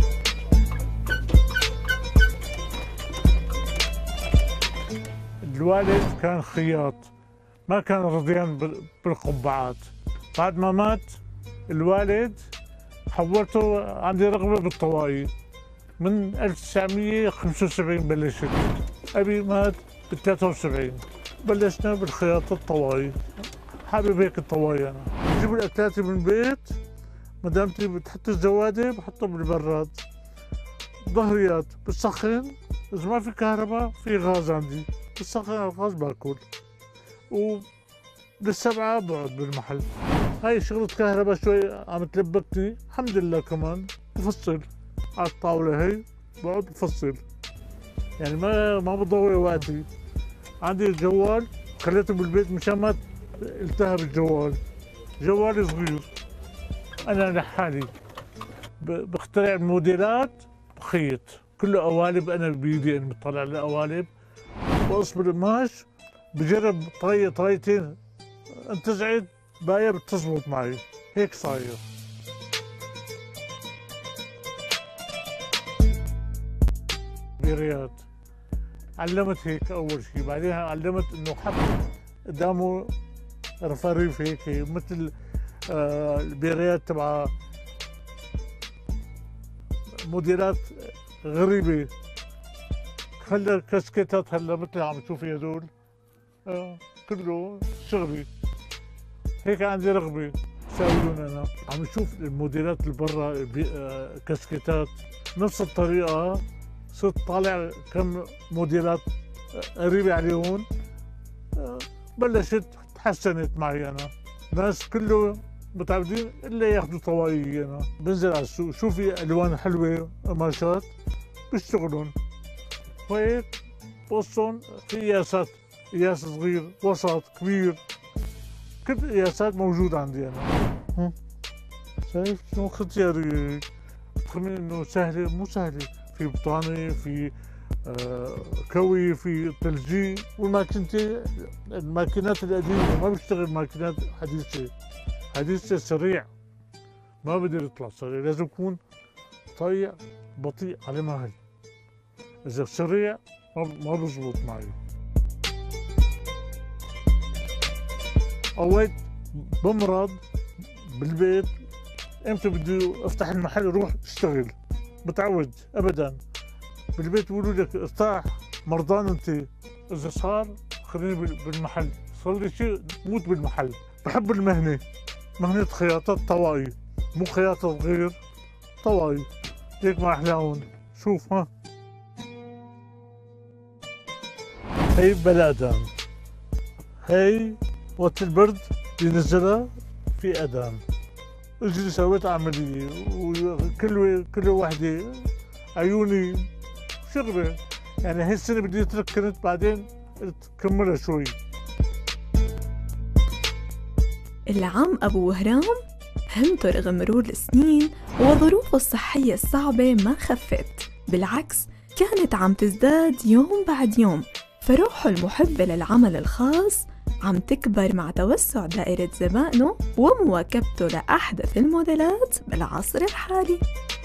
الوالد كان خياط، ما كان رضيان بالقبعات. بعد ما مات الوالد حولته، عندي رغبة بالطواقي من ألف وتسعمية وخمسة وسبعين بلشت. أبي مات ب ثلاثة وسبعين، بلشنا بالخياطة الطواقي. حابب هيك الطواقي أنا. بجيب الأكلات من البيت، مدامتي بتحط الزوادة بحطها بالبراد. ظهريات بسخن، إذا ما في كهرباء في غاز عندي، بسخن الغاز باكل. وللسبعة بقعد بالمحل. هاي شغلة كهرباء شوي عم تلبكني، الحمد لله كمان بفصل على الطاولة هي، بقعد بفصل. يعني ما ما بضوي وقتي. عندي الجوال خليته بالبيت مشان ما التهب الجوال. جوالي صغير، أنا لحالي بخترع الموديلات بخيط، كله قوالب. أنا بإيدي أنا بطلع القوالب وأصبر القماش، بجرب طريقة طريقتين انتزعت باقي بتزبط معي، هيك صاير. بيريات علمت هيك أول شيء، بعدين علمت إنه حط قدامه رفاريف هيك مثل آه البيريات تبع موديلات غريبة. هلا كاسكيتات هلا مثل عم تشوفي هدول آه كله شغلي. هيك عندي رغبة ساويون أنا. عم نشوف الموديلات اللي برا آه كاسكيتات نفس الطريقة، صرت طالع كم موديلات قريبة عليهم. آه بلشت تحسنت معي أنا. ناس كله متعودين الا ياخذوا طواقي. انا بنزل على السوق شوفي الوان حلوه قماشات بشتغلون، وهيك بقصهم في قياسات، قياس صغير وسط كبير، كل القياسات موجوده عندي انا. شايف شلون اختياري؟ بتخمن انه سهله؟ مو سهله. في بطانه، في آه كوي، في ثلجي، والماكينتي الماكينات القديمه ما بيشتغل ماكينات حديثه. حديثه سريع، ما بقدر يطلع سريع، لازم يكون طريق بطيء على مهل. اذا سريع ما بزبط معي. اوقات بمرض بالبيت، امتى بدي افتح المحل اروح اشتغل، بتعود ابدا. بالبيت بيقولوا لك ارتاح، مرضان انت. اذا صار خليني بالمحل، صار لي شيء موت بالمحل. بحب المهنه، مهنه خياطه طواقي، مو خياطه غير طواقي، هيك ما احلاهم. شوف ها، هي بلادان، هي وقت البرد بينزلها في اذان. اجي سويت عمليه وكل كل وحده عيوني شغله. يعني هي السنه بدي اترك، كنت بعدين تكملها شوي. العم أبو وهرام همته رغم مرور السنين وظروفه الصحية الصعبة ما خفت، بالعكس كانت عم تزداد يوم بعد يوم، فروحه المحبة للعمل الخاص عم تكبر مع توسع دائرة زبائنه ومواكبته لأحدث الموديلات بالعصر الحالي.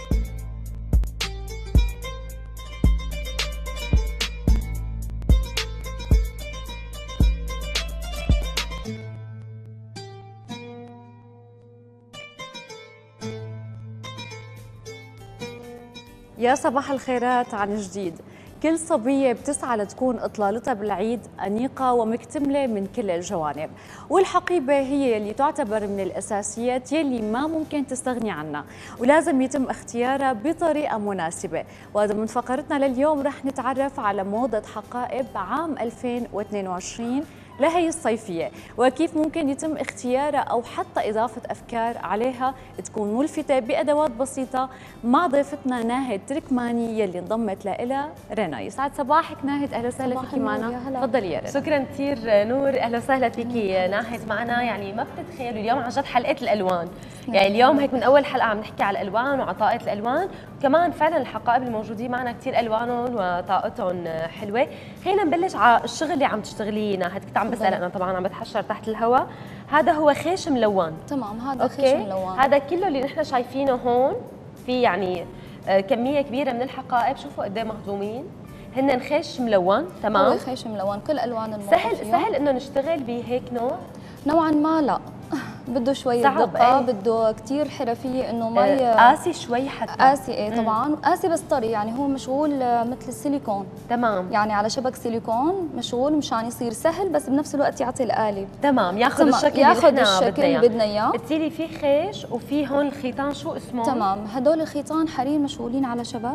يا صباح الخيرات عن جديد. كل صبية بتسعى لتكون إطلالتها بالعيد أنيقة ومكتملة من كل الجوانب، والحقيبة هي اللي تعتبر من الأساسيات يلي ما ممكن تستغني عنها، ولازم يتم اختيارها بطريقة مناسبة. وهذا من فقرتنا لليوم رح نتعرف على موضة حقائب عام ألفين واثنين وعشرين لهي الصيفية، وكيف ممكن يتم اختيارها أو حتى إضافة أفكار عليها تكون ملفتة بأدوات بسيطة، مع ضيفتنا ناهد تركماني يلي انضمت لها رنا. يسعد صباحك ناهد، أهلا وسهلا فيكي معنا. تفضلي يا رنا. شكرا كثير نور، أهلا وسهلا فيكي ناهد معنا. يعني ما بتتخيلوا اليوم عن جد حلقة الألوان، يعني اليوم هيك من أول حلقة عم نحكي على الألوان وعطاءة الألوان، وكمان فعلا الحقائب الموجودين معنا كثير ألوانهم وطاقتهم حلوة. خلينا نبلش على الشغل اللي عم تشتغليه ناهد. كنت عم بسأل أنا، طبعا عم بتحشر تحت الهواء. هذا هو خيش ملون. تمام، هذا أوكي. خيش ملون. هذا كله اللي نحن شايفينه هون، في يعني كمية كبيرة من الحقائب. شوفوا قد ايه مهضومين، هن خيش ملون تمام؟ هو خيش ملون كل الوان الموضه سهل فيهم. سهل انه نشتغل بهيك نوع؟ نوعا ما لا بده شوية دقة، ايه؟ بده كثير حرفية انه ما ي... قاسي شوي حتى قاسي ايه طبعا، قاسي بس طري، يعني هو مشغول مثل السيليكون تمام، يعني على شبك سيليكون مشغول مشان يصير سهل بس بنفس الوقت يعطي القالب تمام، ياخذ الشكل ياخذ الشكل اللي بدنا اياه. قلتي لي في خيش وفي هون الخيطان شو اسمه؟ تمام، هدول الخيطان حرير مشغولين على شبك.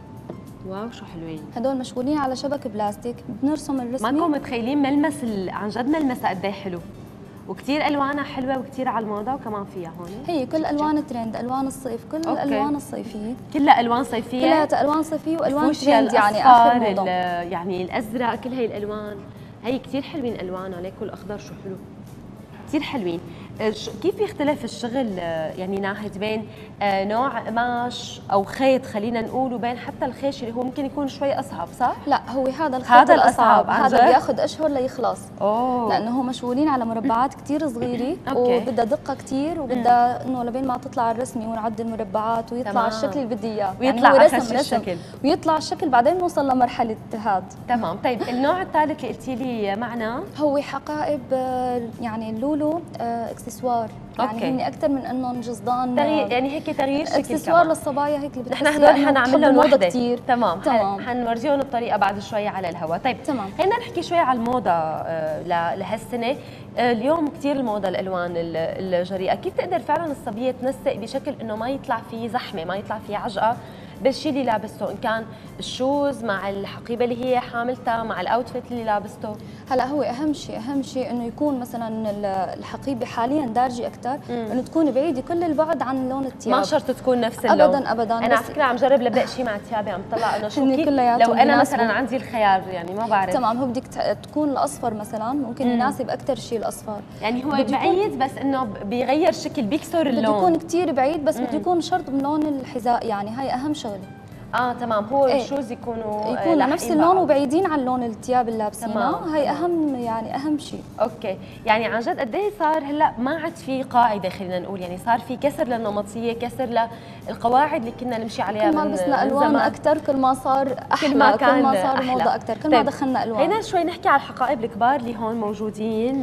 واو شو حلوين، هدول مشغولين على شبك بلاستيك، بنرسم الرسمه. ماكم متخيلين ملمس ال... عن جد ملمسها قد ايه حلو، وكثير الوانها حلوه وكثير على الموضه، وكمان فيها هون هي كل الوان ترند، الوان الصيف، كل أوكي. الالوان الصيفيه كلها الوان صيفيه، كلها الوان صيفيه والوان ترند، يعني اخر موضه، يعني الازرق، كل هي الالوان هي كثير حلوين الوانها، ليك الاخضر شو حلو كثير حلوين. كيف يختلف الشغل يعني ناهد بين نوع قماش او خيط خلينا نقول وبين حتى الخيش اللي هو ممكن يكون شوي اصعب صح؟ لا هو هذا الخيط هذا الاصعب، هذا بياخذ اشهر ليخلص. اوه لانه هو مشغولين على مربعات كثير صغيره وبدها دقه كثير وبدها انه لبين ما تطلع الرسمه ونعدل مربعات ويطلع تمام. الشكل اللي بدي اياه، ويطلع يعني رسم رسم الشكل ويطلع الشكل بعدين نوصل لمرحله هذا. تمام. طيب النوع الثالث اللي قلتي لي معنا هو حقائب، يعني اللولو اكسسوار، يعني هن اكثر من انهم جزدان تغيير، يعني هيك تغيير شكل اكسسوار للصبايا هيك اللي نحن هدول حنعمل لهم وحده كثير. تمام تمام، حنورجيهم الطريقه بعد شوي على الهواء. طيب تمام، خلينا نحكي شوي على الموضه لهالسنه. اليوم كثير الموضه الالوان الجريئه، كيف تقدر فعلا الصبيه تنسق بشكل انه ما يطلع فيه زحمه، ما يطلع فيه عجقه بالشيء اللي لابسته، ان كان الشوز مع الحقيبه اللي هي حاملتها مع الاوتفيت اللي لابسته؟ هلا هو اهم شيء اهم شيء انه يكون مثلا الحقيبه حاليا دارجه اكثر، انه تكون بعيده كل البعد عن لون الثياب، ما شرط تكون نفس اللون ابدا ابدا. انا على فكره عم جرب لبق شيء مع ثيابي، عم طلع انه شو كيف لو انا يناسبه. مثلا عندي الخيار يعني ما بعرف. تمام، هو بدك تكون الاصفر مثلا ممكن يناسب اكثر شيء الاصفر، يعني هو بعيد بس انه بيغير شكل، بيكسر اللون، بده يكون كثير بعيد بس بده يكون شرط بلون الحذاء، يعني هاي اهم شغله. اه تمام، هو ايه؟ الشوز يكونوا يكونوا نفس اللون وبعيدين عن لون الثياب اللي لابسينها، هي اهم يعني اهم شيء. اوكي، يعني عن جد قد ايه صار هلا ما عاد في قاعده خلينا نقول، يعني صار في كسر للنمطيه، كسر للقواعد اللي كنا نمشي عليها. كل ما لبسنا الوان اكثر كل ما صار احلى، كل ما, كان كل ما صار موضه اكثر، كل طيب. ما دخلنا الوان. خلينا شوي نحكي على الحقائب الكبار اللي هون موجودين،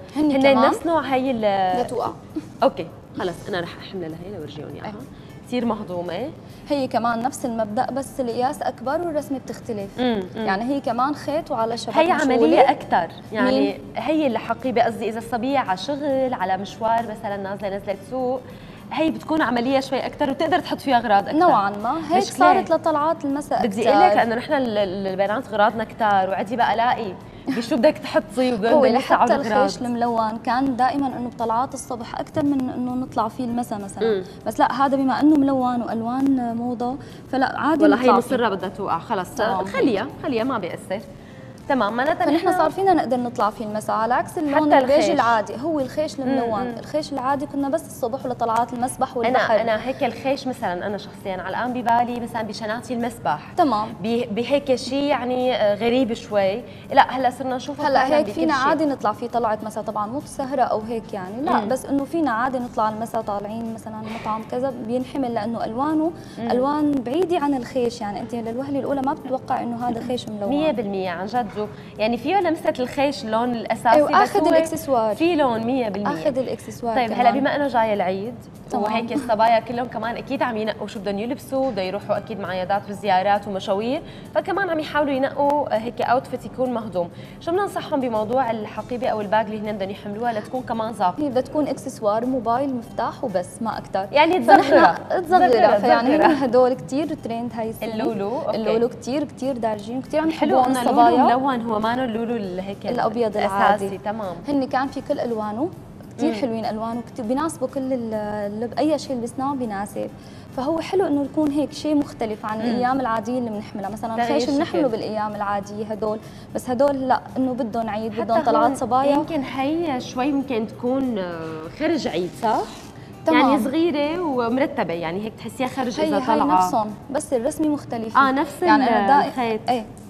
هن نفس نوع هي لا توقع. اوكي خلص انا رح احملها لهي لورجيهم اياها، كثير مهضومه. هي كمان نفس المبدا بس القياس اكبر والرسمه بتختلف. مم. مم. يعني هي كمان خيط وعلى شبك، هي عمليه اكثر، يعني مين؟ هي الحقيبه قصدي اذا الصبيه على شغل على مشوار مثلا نازله نزلت سوق، هي بتكون عمليه شوي اكثر وتقدر تحط فيها اغراض اكثر نوعا ما. هيك صارت لطلعات المساء اكثر. بدي اقول لك لانه نحن البنات اغراضنا كثار وعدي بقى الاقي بشو بدك تحطي هو لحتى الخيش الملون كان دائما انه بطلعات الصبح اكثر من انه نطلع فيه المساء مثلا. مم. بس لا هذا بما انه ملون والوان موضه فلا عادي. والله هي مصره بدها توقع خلص خليها خليها ما بيأثر. تمام، معناتها فنحن صار فينا نقدر نطلع فيه المساء، على عكس اللون البيج العادي. هو الخيش الملون، مم. الخيش العادي كنا بس الصبح ولطلعات المسبح والبحر. انا انا هيك الخيش مثلا انا شخصيا على الان ببالي مثلا بشناتي المسبح، تمام، بهيك شيء يعني غريب شوي. لا هلا صرنا نشوفه هلا هيك فينا عادي نطلع فيه طلعت مساء، طبعا مو سهره او هيك يعني لا، مم. بس انه فينا عادي نطلع المساء طالعين مثلا مطعم كذا بينحمل، لانه الوانه مم. الوان بعيده عن الخيش، يعني انت للوهله الاولى ما بتتوقع انه هذا خيش ملون مية بالمية عن جد. يعني فيه لمسه الخيش اللون الاساسي، أيوة اخذ الاكسسوار في لون مية بالمية اخذ الاكسسوار. طيب هلا بما انه جاي العيد وهيك الصبايا كلهم كمان اكيد عم ينقوا شو بدهم يلبسوا، بدهم يروحوا اكيد مع عيادات وزيارات ومشاوير، فكمان عم يحاولوا ينقوا هيك اوتفيت يكون مهضوم. شو بدنا ننصحهم بموضوع الحقيبه او الباج اللي هن بدهم يحملوها لتكون كمان ظابطه؟ هي بدها تكون اكسسوار، موبايل، مفتاح وبس ما اكثر، يعني تصغرها تصغرها. فيعني هن هدول كثير ترند هاي السنه. اللولو أوكي. اللولو كثير كثير دارجين كثير عم يحبوه الصبايا. اللولو ملون، هو ما اللولو هيك الابيض العادي. تمام، هن كان في كل الوانه كثير حلوين، الوانه كثير بيناسبوا كل اللب، اي شيء لبسناه بيناسب. فهو حلو انه يكون هيك شيء مختلف عن مم. الايام العاديه اللي بنحملها، مثلا الخيش بنحمله بالايام العاديه هدول، بس هدول لا، انه بدهم عيد، بدهم طلعات صبايا. يمكن هي شوي ممكن تكون خرج عيد صح؟ تمام. يعني صغيره ومرتبه، يعني هيك تحسيها خرج اذا هي طالعه. هي نفسهم بس الرسمه مختلفه. اه نفس يعني الخيط. ايه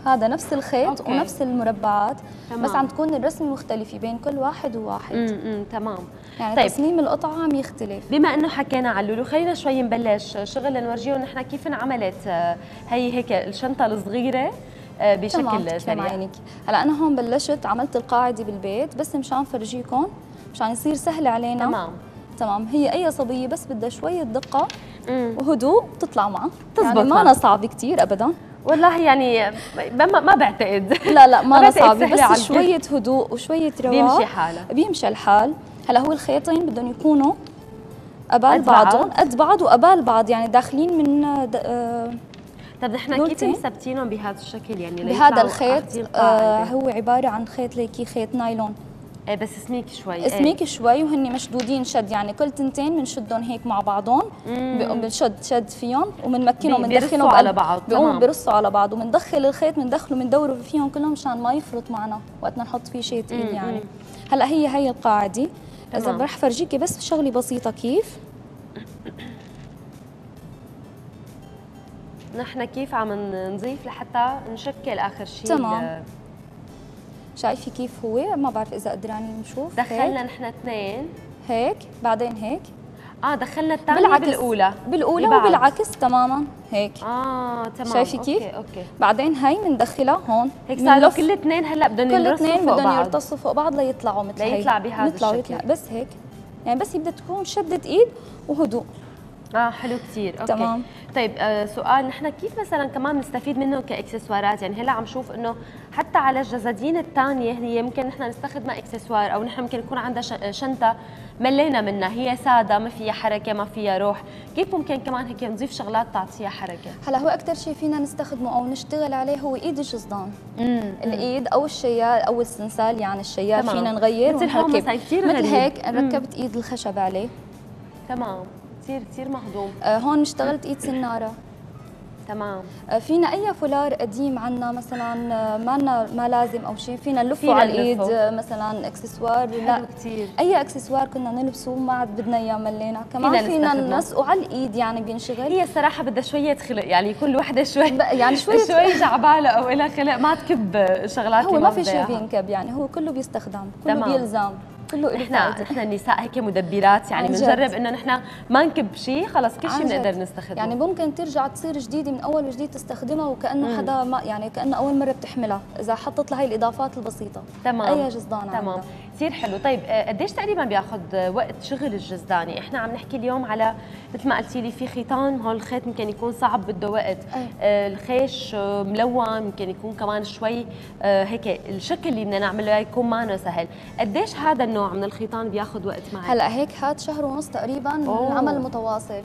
هذا نفس الخيط أوكي. ونفس المربعات، تمام. بس عم تكون الرسمه مختلفه بين كل واحد وواحد. امم تمام. يعني طيب. تصميم القطعه عم يختلف. بما انه حكينا على اللولو، خلينا شوي نبلش شغل لنورجيهم نحن كيف انعملت آه، هي هيك الشنطه الصغيره آه، بشكل سريع. عينك. هلا انا هون بلشت عملت القاعده بالبيت بس مشان فرجيكم مشان يصير سهل علينا. تمام تمام. هي اي صبيه بس بدها شويه دقه مم. وهدوء بتطلع معها، تزبط يعني ما أنا صعب كثير ابدا والله، يعني ما, ما بعتقد. لا لا ما أنا بعتقد صعب، سهلة على بس الكل. شويه هدوء وشويه رواق بيمشي حاله. بيمشي الحال. هلا هو الخيطين بدهم يكونوا قبال قد بعض. بعضهم، قد بعض وقبال بعض، يعني داخلين من آه طب نحن كيف نورتين. مثبتينهم بهذا الشكل؟ يعني بهذا الخيط آه آه هو عباره عن خيط ليكي، خيط نايلون. ايه بس سميك شوي. سميك ايه. شوي وهن مشدودين شد، يعني كل تنتين بنشدهم هيك مع بعضهم، بنشد شد فيهم وبنمكنهم بندخلهم على بعض. بيقوموا بيرصوا على بعض، وبندخل الخيط بندخله بندوره فيهم كلهم مشان ما يفرط معنا وقت نحط فيه شيء ثقيل. يعني هلا هي هي القاعده، اذا رح فرجيكي بس شغله بسيطه كيف نحن كيف عم نضيف لحتى نشكل اخر شيء. تمام. شايفه كيف هو؟ ما بعرف اذا قدرانين نشوف. دخلنا نحن اثنين هيك، بعدين هيك. اه دخلنا الثانيه بالاولى بالاولى وبالعكس تماما هيك. اه تمام. شايفه كيف؟ اوكي اوكي. بعدين هي بندخلها هون هيك صاروا كل اثنين هلا بدهم كل يرصوا اثنين فوق بدهم بعض، يرتصوا فوق بعض ليطلعوا مثل هيك، ليطلع بهذا الشكل. يطلع بس هيك، يعني بس بدها تكون شدة ايد وهدوء. اه حلو كثير. اوكي تمام. طيب آه سؤال، نحن كيف مثلا كمان نستفيد منه كاكسسوارات؟ يعني هلا عم شوف انه حتى على الجزادين الثانيه هي ممكن نحن نستخدمها اكسسوار، او نحن ممكن يكون عندها شنطه ملينا منها، هي ساده ما فيها حركه ما فيها روح، كيف ممكن كمان هيك نضيف شغلات تعطيها حركه؟ هلا هو اكثر شيء فينا نستخدمه او نشتغل عليه هو ايد الجزدان. الايد او الشيال او السنسال، يعني الشيال تمام. فينا نغير مثل هون مثلا كثير مثل هيك ركبت ايد الخشب عليه. تمام. كثير كثير مهضوم. آه هون اشتغلت ايد سناره. تمام. آه فينا اي فولار قديم عنا مثلا آه ما ما لازم او شيء فينا نلفه على الايد، آه مثلا اكسسوار. لا كثير. اي اكسسوار كنا نلبسه ما عاد بدنا اياه ملينا، كمان فينا نلصقه على الايد يعني بينشغل. هي الصراحه بدها شويه خلق، يعني يكون الوحده شوي يعني شوي شوي جعباله او لها خلق، ما تكب شغلات. هو ما في شيء بينكب، يعني هو كله بيستخدم، كله تمام. بيلزم، كله له فائده. نحن النساء هيك مدبرات، يعني بنجرب انه نحن ما نكب شيء، خلص كل شيء بنقدر نستخدمه. يعني ممكن ترجع تصير جديده من اول وجديد تستخدمها وكانه حدا ما، يعني كانه اول مره بتحملها اذا حطت لها هي الاضافات البسيطه. تمام. اي جزدان. تمام. كثير حلو. طيب قديش تقريبا بياخذ وقت شغل الجزداني؟ احنا عم نحكي اليوم على مثل ما قلتي لي في خيطان، هون الخيط ممكن يكون صعب بده وقت، آه الخيش ملون ممكن يكون كمان شوي آه هيك الشكل اللي بدنا نعمله يكون معنا سهل. قديش هذا النوع من الخيطان بياخذ وقت معك؟ هلا هيك هاد شهر ونص تقريبا من العمل متواصل.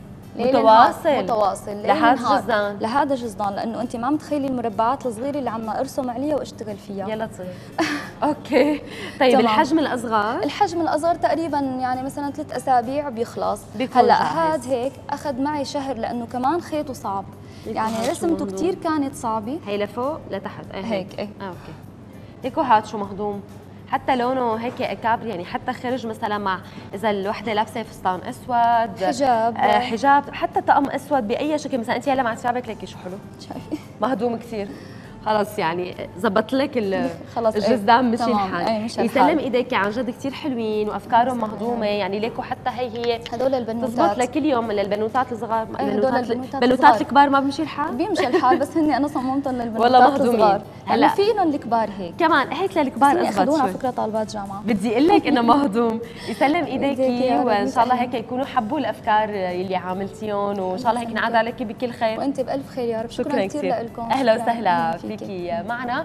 متواصل متواصل لهذا الجزدان. لهذا الجزدان، لانه انت ما متخيلي المربعات الصغيره اللي عم ارسم عليها واشتغل فيها. يلا تصير. اوكي. طيب تمام. الحجم الاصغر؟ الحجم الاصغر تقريبا يعني مثلا ثلاث اسابيع بيخلص. هلا هاد هيك اخذ معي شهر لانه كمان خيطه صعب، يعني رسمته كثير كانت صعبه. هي لفوق لتحت. ايه هيك ايه. اه اوكي. هيك هاد شو مهضوم، حتى لونه هيك كابري، يعني حتى خرج مثلا مع اذا الوحده لابسه فستان اسود، حجاب آه حجاب، حتى طقم اسود باي شكل. مثلا انت هلا مع ثيابك ليكي شو حلو، شايفه مهضوم كثير. خلص يعني زبط لك خلص الجزدان مشي الحال. ايه يسلم ايديك، عن جد كثير حلوين وافكارهم مهضومه، يعني ليكوا حتى هي هي هدول البنوتات تزبط لكل يوم للبنوتات الصغار. البنوتات البنوتات الكبار ما بمشي الحال؟ بيمشي الحال بس هن انا صممتهم للبنوتات والله مهضومين. هلا فيهم الكبار هيك كمان هيك للكبار اضبط شوي. على فكره طالبات جامعه بدي اقول لك انه مهضوم. يسلم ايديكي وان شاء الله هيك يكونوا حبوا الافكار اللي عاملتيهم، وان شاء الله هيك نعاد عليك بكل خير. وانت بالف خير يا رب. شكرا, شكرا كثير لكم. اهلا وسهلا فيكي معنا.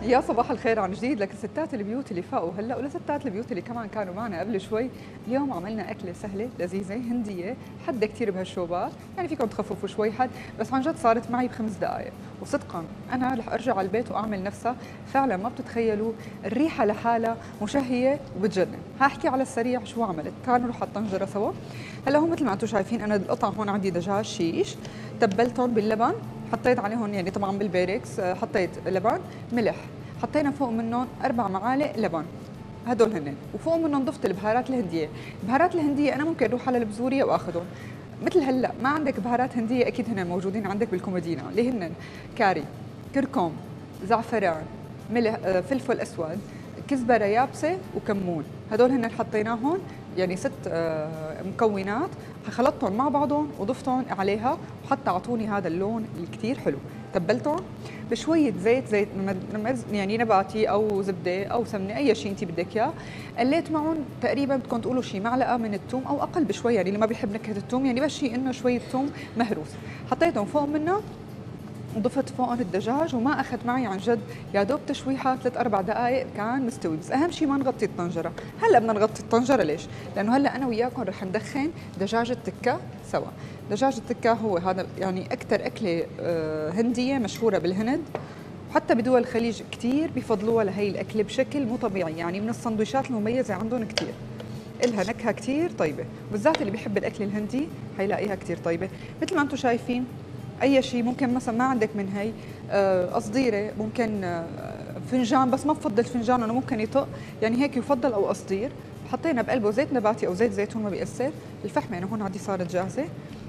يا صباح الخير عن جديد لك ستات البيوت اللي فاقوا هلا ولستات البيوت اللي كمان كانوا معنا قبل شوي. اليوم عملنا اكله سهله لذيذه هنديه حده كثير بهالشوبات، يعني فيكم تخففوا شوي حد، بس عن جد صارت معي بخمس دقائق، وصدقا انا رح ارجع على البيت واعمل نفسها. فعلا ما بتتخيلوا الريحه لحالها مشهيه وبتجنن. هحكي على السريع شو عملت. تعالوا نروح على الطنجره سوا. هلا هو مثل ما انتم شايفين انا القطع هون عندي دجاج شيش، تبلتهم باللبن، حطيت عليهم يعني طبعا بالبيركس، حطيت لبن ملح، حطينا فوق منهم اربع معالق لبن، هدول هن، وفوق منهم ضفت البهارات الهنديه. البهارات الهنديه انا ممكن اروح على البزوريه واخذهم، مثل هلا ما عندك بهارات هنديه اكيد هن موجودين عندك بالكومودينا اللي هن كاري، كركم، زعفران، ملح، فلفل اسود، كزبره يابسه وكمون، هدول هن حطيناهم يعني ست مكونات، خلطتهم مع بعضهم وضفتهم عليها وحتى اعطوني هذا اللون الكثير حلو. تبلتهم بشويه زيت زيت يعني نباتي او زبده او سمنه اي شيء انت بدك اياه، قليت معهم تقريبا بدكم تقولوا شيء معلقه من الثوم او اقل بشوي، يعني اللي ما بيحب نكهه الثوم يعني بس شيء انه شويه ثوم مهروس، حطيتهم فوق منه وضفت فوقهم الدجاج وما اخذ معي عن جد يا دوب تشويحه ثلاث اربع دقائق كان مستوي. بس اهم شيء ما نغطي الطنجره. هلا بدنا نغطي الطنجره ليش؟ لانه هلا انا وياكم رح ندخن دجاج التكه سوا. دجاج التكه هو هذا يعني اكثر اكله هنديه مشهوره بالهند، وحتى بدول الخليج كثير بيفضلوها لهي الاكله بشكل مو طبيعي، يعني من السندويشات المميزه عندهم كثير. إلها نكهه كثير طيبه، بالذات اللي بيحب الاكل الهندي حيلاقيها كثير طيبه. مثل ما انتم شايفين اي شيء ممكن مثلا ما عندك من هي قصديره، ممكن فنجان، بس ما بفضل فنجان انه ممكن يطق، يعني هيك يفضل او قصدير. حطينا بقلبه زيت نباتي او زيت زيتون ما بيأثر. الفحمه انا هون عندي صارت جاهزه،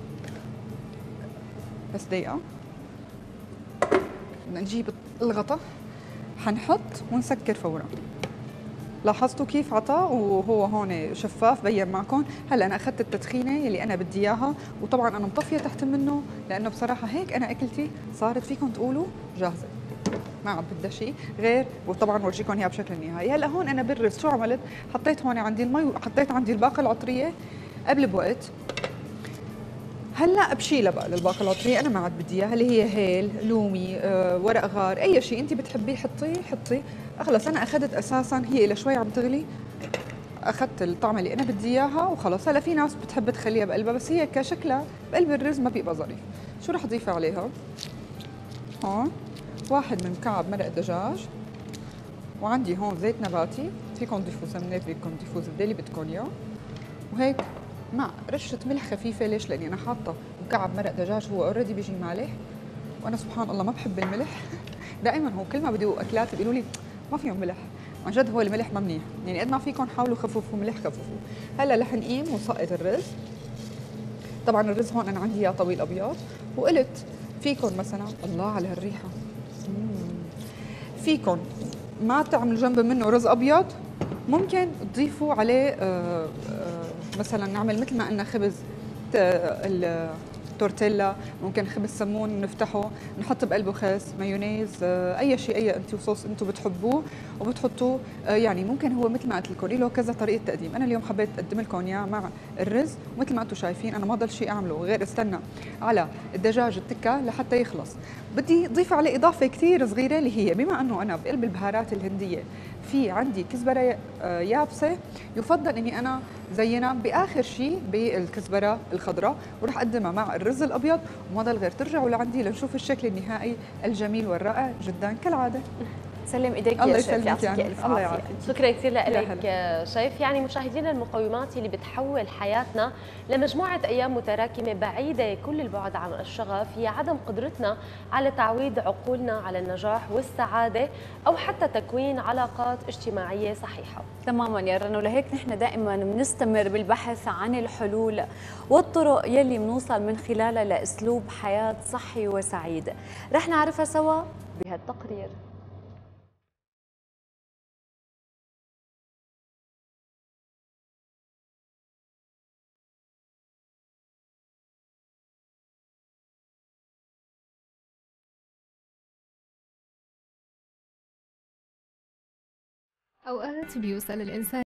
بس دقيقه بدنا نجيب الغطا حنحط ونسكر فورا. لاحظتوا كيف عطى وهو هون شفاف بين معكم. هلا انا اخذت التدخينه اللي انا بدي اياها، وطبعا انا مطفيه تحت منه لانه بصراحه هيك انا اكلتي صارت فيكم تقولوا جاهزه، ما عم بدها شيء غير، وطبعا ورجيكم اياها بشكل نهائي. هلا هون انا بالرز شو عملت؟ حطيت هون عندي المي وحطيت عندي الباقه العطريه قبل بوقت. هلا بشيلها بقى للباقه العطريه، انا ما عاد بدي اياها اللي هي هيل، لومي، أه، ورق غار، اي شيء انت بتحبيه حطيه حطي. خلص انا اخذت اساسا هي الى شوي عم تغلي، اخذت الطعم اللي انا بدي اياها وخلص. هلا في ناس بتحب تخليها بقلبها، بس هي كشكلها بقلب الرز ما بيبقى ظريف. شو رح اضيف عليها؟ هون واحد من مكعب مرق دجاج، وعندي هون زيت نباتي، فيكم تضيفوا سمنه، فيكم تضيفوا زبده اللي بدكم اياه، وهيك مع رشه ملح خفيفه. ليش؟ لاني انا حاطه مكعب مرق دجاج هو اوريدي بيجي مالح، وانا سبحان الله ما بحب الملح. دائما هو كل ما بدوق اكلات بيقولوا لي ما فيهم ملح، عن جد هو الملح ما منيح، يعني قد ما فيكم حاولوا خففوا ملح خففوا. هلا رح نقيم ونسقط الرز. طبعا الرز هون انا عندي اياه طويل ابيض، وقلت فيكم مثلا الله على هالريحه، فيكم ما تعملوا جنب منه رز ابيض، ممكن تضيفوا عليه آآ آآ مثلا نعمل مثل ما قلنا خبز التورتيلا، ممكن خبز سمون نفتحه نحط بقلبه خس، مايونيز، اي شيء اي انت صوص انتم بتحبوه وبتحطوه. يعني ممكن هو مثل ما قلت لكم له كذا طريقه تقديم. انا اليوم حبيت اقدم لكم اياه مع الرز، ومثل ما انتم شايفين انا ما ضل شيء اعمله غير استنى على الدجاج التكه لحتى يخلص. بدي اضيف عليه اضافه كثير صغيره اللي هي بما انه انا بقلب البهارات الهنديه في عندي كزبره يابسه، يفضل اني انا زينها باخر شيء بالكزبره الخضراء، وراح اقدمها مع الرز الابيض، وما ضل غير ترجعوا لعندي لنشوف الشكل النهائي الجميل والرائع جدا كالعاده. سلم ايديك الله يا شيف، يسلمك، يعطيك يعني الف الله عافيه. يعافيك. شكرا كثير يا لك شيف. يعني مشاهدينا، المقومات اللي بتحول حياتنا لمجموعه ايام متراكمه بعيده كل البعد عن الشغف هي عدم قدرتنا على تعويد عقولنا على النجاح والسعاده، او حتى تكوين علاقات اجتماعيه صحيحه. تماما يا رنا، ولهيك نحن دائما بنستمر بالبحث عن الحلول والطرق يلي بنوصل من خلالها لاسلوب حياه صحي وسعيد. رح نعرفها سوا بهالتقرير. أوقات بيوصل الإنسان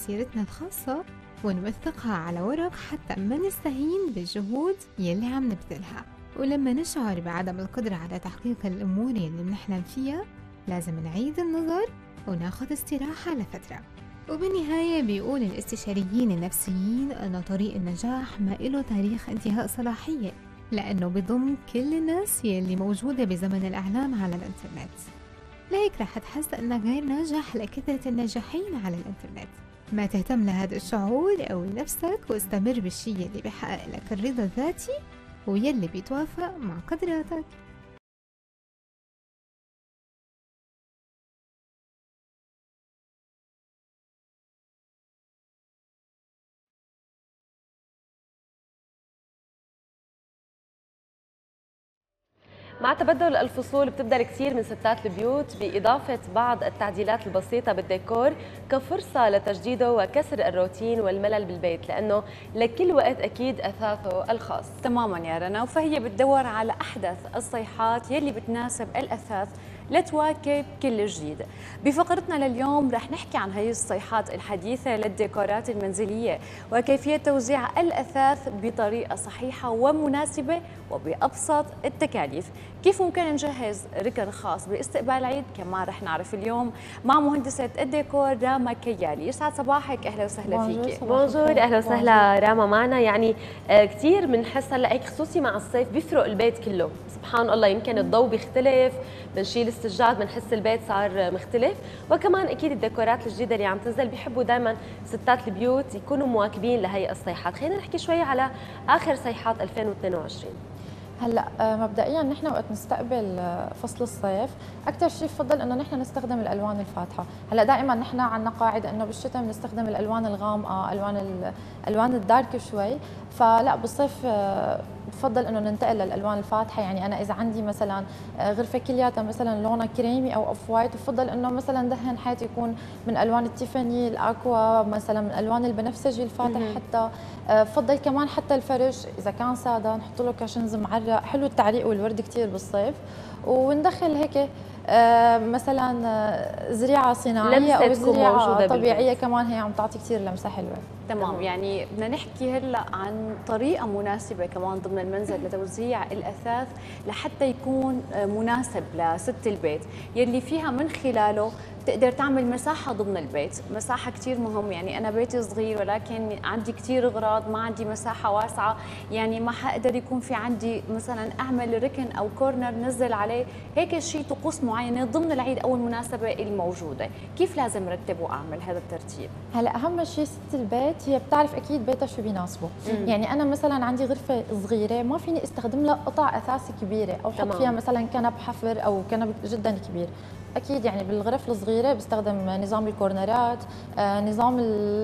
سيرتنا الخاصة ونوثقها على ورق حتى ما نستهين بالجهود يلي عم نبذلها. ولما نشعر بعدم القدرة على تحقيق الأمور يلي بنحلم فيها لازم نعيد النظر وناخد استراحة لفترة. وبالنهاية بيقول الاستشاريين النفسيين أن طريق النجاح ما إله تاريخ انتهاء صلاحية، لأنه بيضم كل الناس يلي موجودة بزمن الإعلام على الإنترنت. لهيك رح تحس أنك غير ناجح لكثرة الناجحين على الإنترنت. ما تهتم لهذا الشعور أو لنفسك واستمر بالشي يلي بيحقق لك الرضا الذاتي ويلي بيتوافق مع قدراتك. مع تبدل الفصول بتبدأ كثير من ستات البيوت بإضافة بعض التعديلات البسيطة بالديكور كفرصة لتجديده وكسر الروتين والملل بالبيت، لأنه لكل وقت أكيد أثاثه الخاص. تماما يا رنا، فهي بتدور على أحدث الصيحات يلي بتناسب الأثاث لتواكب كل جديد. بفقرتنا لليوم رح نحكي عن هي الصيحات الحديثة للديكورات المنزلية وكيفية توزيع الأثاث بطريقة صحيحة ومناسبة وبأبسط التكاليف. كيف ممكن نجهز ركن خاص باستقبال العيد كمان رح نعرف اليوم مع مهندسة الديكور راما كيالي. يسعد صباحك، أهلا وسهلا فيك. بونجور، أهلا وسهلا راما معنا. يعني كثير بنحس هلا هيك خصوصي مع الصيف بيفرق البيت كله، سبحان الله. يمكن الضوء بيختلف، بنشيل السجاد بنحس البيت صار مختلف، وكمان اكيد الديكورات الجديده اللي عم تنزل بيحبوا دائما ستات البيوت يكونوا مواكبين لهي الصيحات. خلينا نحكي شوي على اخر صيحات ألفين واثنين وعشرين. هلا مبدئيا نحن وقت نستقبل فصل الصيف اكثر شيء بفضل انه نحن نستخدم الالوان الفاتحه. هلا دائما نحن عندنا قاعده انه بالشتاء بنستخدم الالوان الغامقه، الوان الالوان الدارك شوي، فلا بالصيف بفضل انه ننتقل للالوان الفاتحه. يعني انا اذا عندي مثلا غرفه كلياتها مثلا لونها كريمي او اوف وايت، بفضل انه مثلا دهن حياتي يكون من الوان التيفاني، الاكوا، مثلا من الوان البنفسجي الفاتح. حتى بفضل كمان حتى الفرش اذا كان ساده نحط له كاشنز معرق. حلو التعريق والورد كثير بالصيف. وندخل هيك آه مثلا آه زريعه صناعيه او زريعه طبيعيه كمان، هي عم تعطي كثير لمسه حلوه. تمام. يعني بدنا نحكي هلا عن طريقه مناسبه كمان ضمن المنزل لتوزيع الاثاث لحتى يكون مناسب لست البيت يلي فيها من خلاله تقدر تعمل مساحه ضمن البيت. مساحه كثير مهم. يعني انا بيتي صغير ولكن عندي كثير اغراض، ما عندي مساحه واسعه، يعني ما حقدر يكون في عندي مثلا اعمل ركن او كورنر نزل عليه هيك شيء طقوس معينه ضمن العيد او المناسبه الموجوده. كيف لازم رتب واعمل هذا الترتيب؟ هلا اهم شيء ست البيت هي بتعرف اكيد بيتها شو بيناسبه. مم. يعني انا مثلا عندي غرفه صغيره ما فيني استخدم لها قطع اثاث كبيره او احط فيها مثلا كنب حفر او كنب جدا كبير. اكيد يعني بالغرف الصغيره بستخدم نظام الكورنرات، آه نظام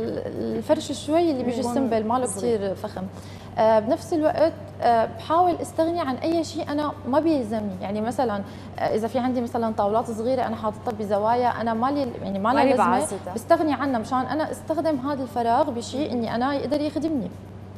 الفرش شوي اللي بيجي سمبل ما له كثير فخم. آه بنفس الوقت آه بحاول استغني عن اي شيء انا ما بيلزمني. يعني مثلا آه اذا في عندي مثلا طاولات صغيره انا حاططها بزوايا انا مالي يعني ما لها لازمه، بستغني عنها مشان انا استخدم هذا الفراغ بشيء اني انا يقدر يخدمني.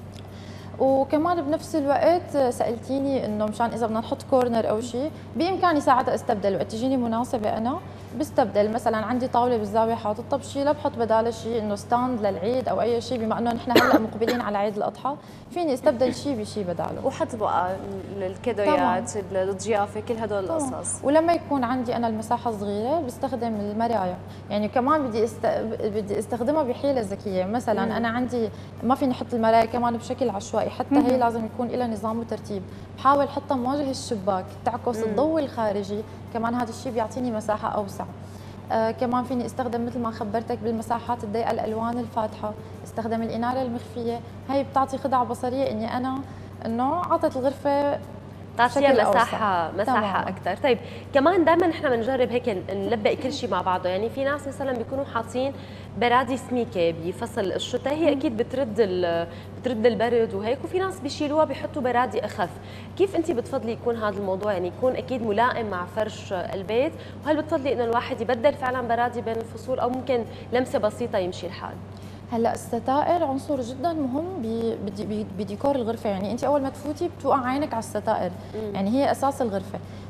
وكمان بنفس الوقت سالتيني انه مشان اذا بدنا نحط كورنر او شيء بامكاني ساعتها استبدل. وقت تجيني مناسبه انا بستبدل. مثلا عندي طاوله بالزاويه حاططها بشيلها بحط بدالها شيء انه ستاند للعيد او اي شيء، بما انه نحن هلا مقبلين على عيد الاضحى فيني استبدل شيء بشيء بداله. وحط بقى الكادويات الضيافه كل هدول القصص. ولما يكون عندي انا المساحه صغيره بستخدم المرايا. يعني كمان بدي است... بدي استخدمها بحيله ذكيه. مثلا مم. انا عندي ما فيني احط المرايا كمان بشكل عشوائي، حتى مم. هي لازم يكون لها نظام وترتيب. بحاول احطها مواجهه الشباك تعكس مم. الضوء الخارجي، كمان هذا الشيء بيعطيني مساحه اوسع. آه كمان فيني استخدم مثل ما خبرتك بالمساحات الضيقه الالوان الفاتحه، استخدم الاناره المخفيه. هي بتعطي خدعه بصريه اني انا انه عطت الغرفه تعطيها مساحه مساحه اكثر. طيب كمان دائما نحن بنجرب هيك نلبق كل شيء مع بعضه. يعني في ناس مثلا بيكونوا حاطين برادي سميكه بفصل الشتاء، هي اكيد بترد بترد البرد وهيك، وفي ناس بيشيلوها بيحطوا برادي اخف. كيف انت بتفضلي يكون هذا الموضوع يعني يكون اكيد ملائم مع فرش البيت؟ وهل بتفضلي انه الواحد يبدل فعلا برادي بين الفصول او ممكن لمسه بسيطه يمشي الحال؟ هلا الستائر عنصر جدا مهم بديكور الغرفه. يعني انت اول ما تفوتي بتوقع عينك على الستائر، مم. يعني هي اساس الغرفه.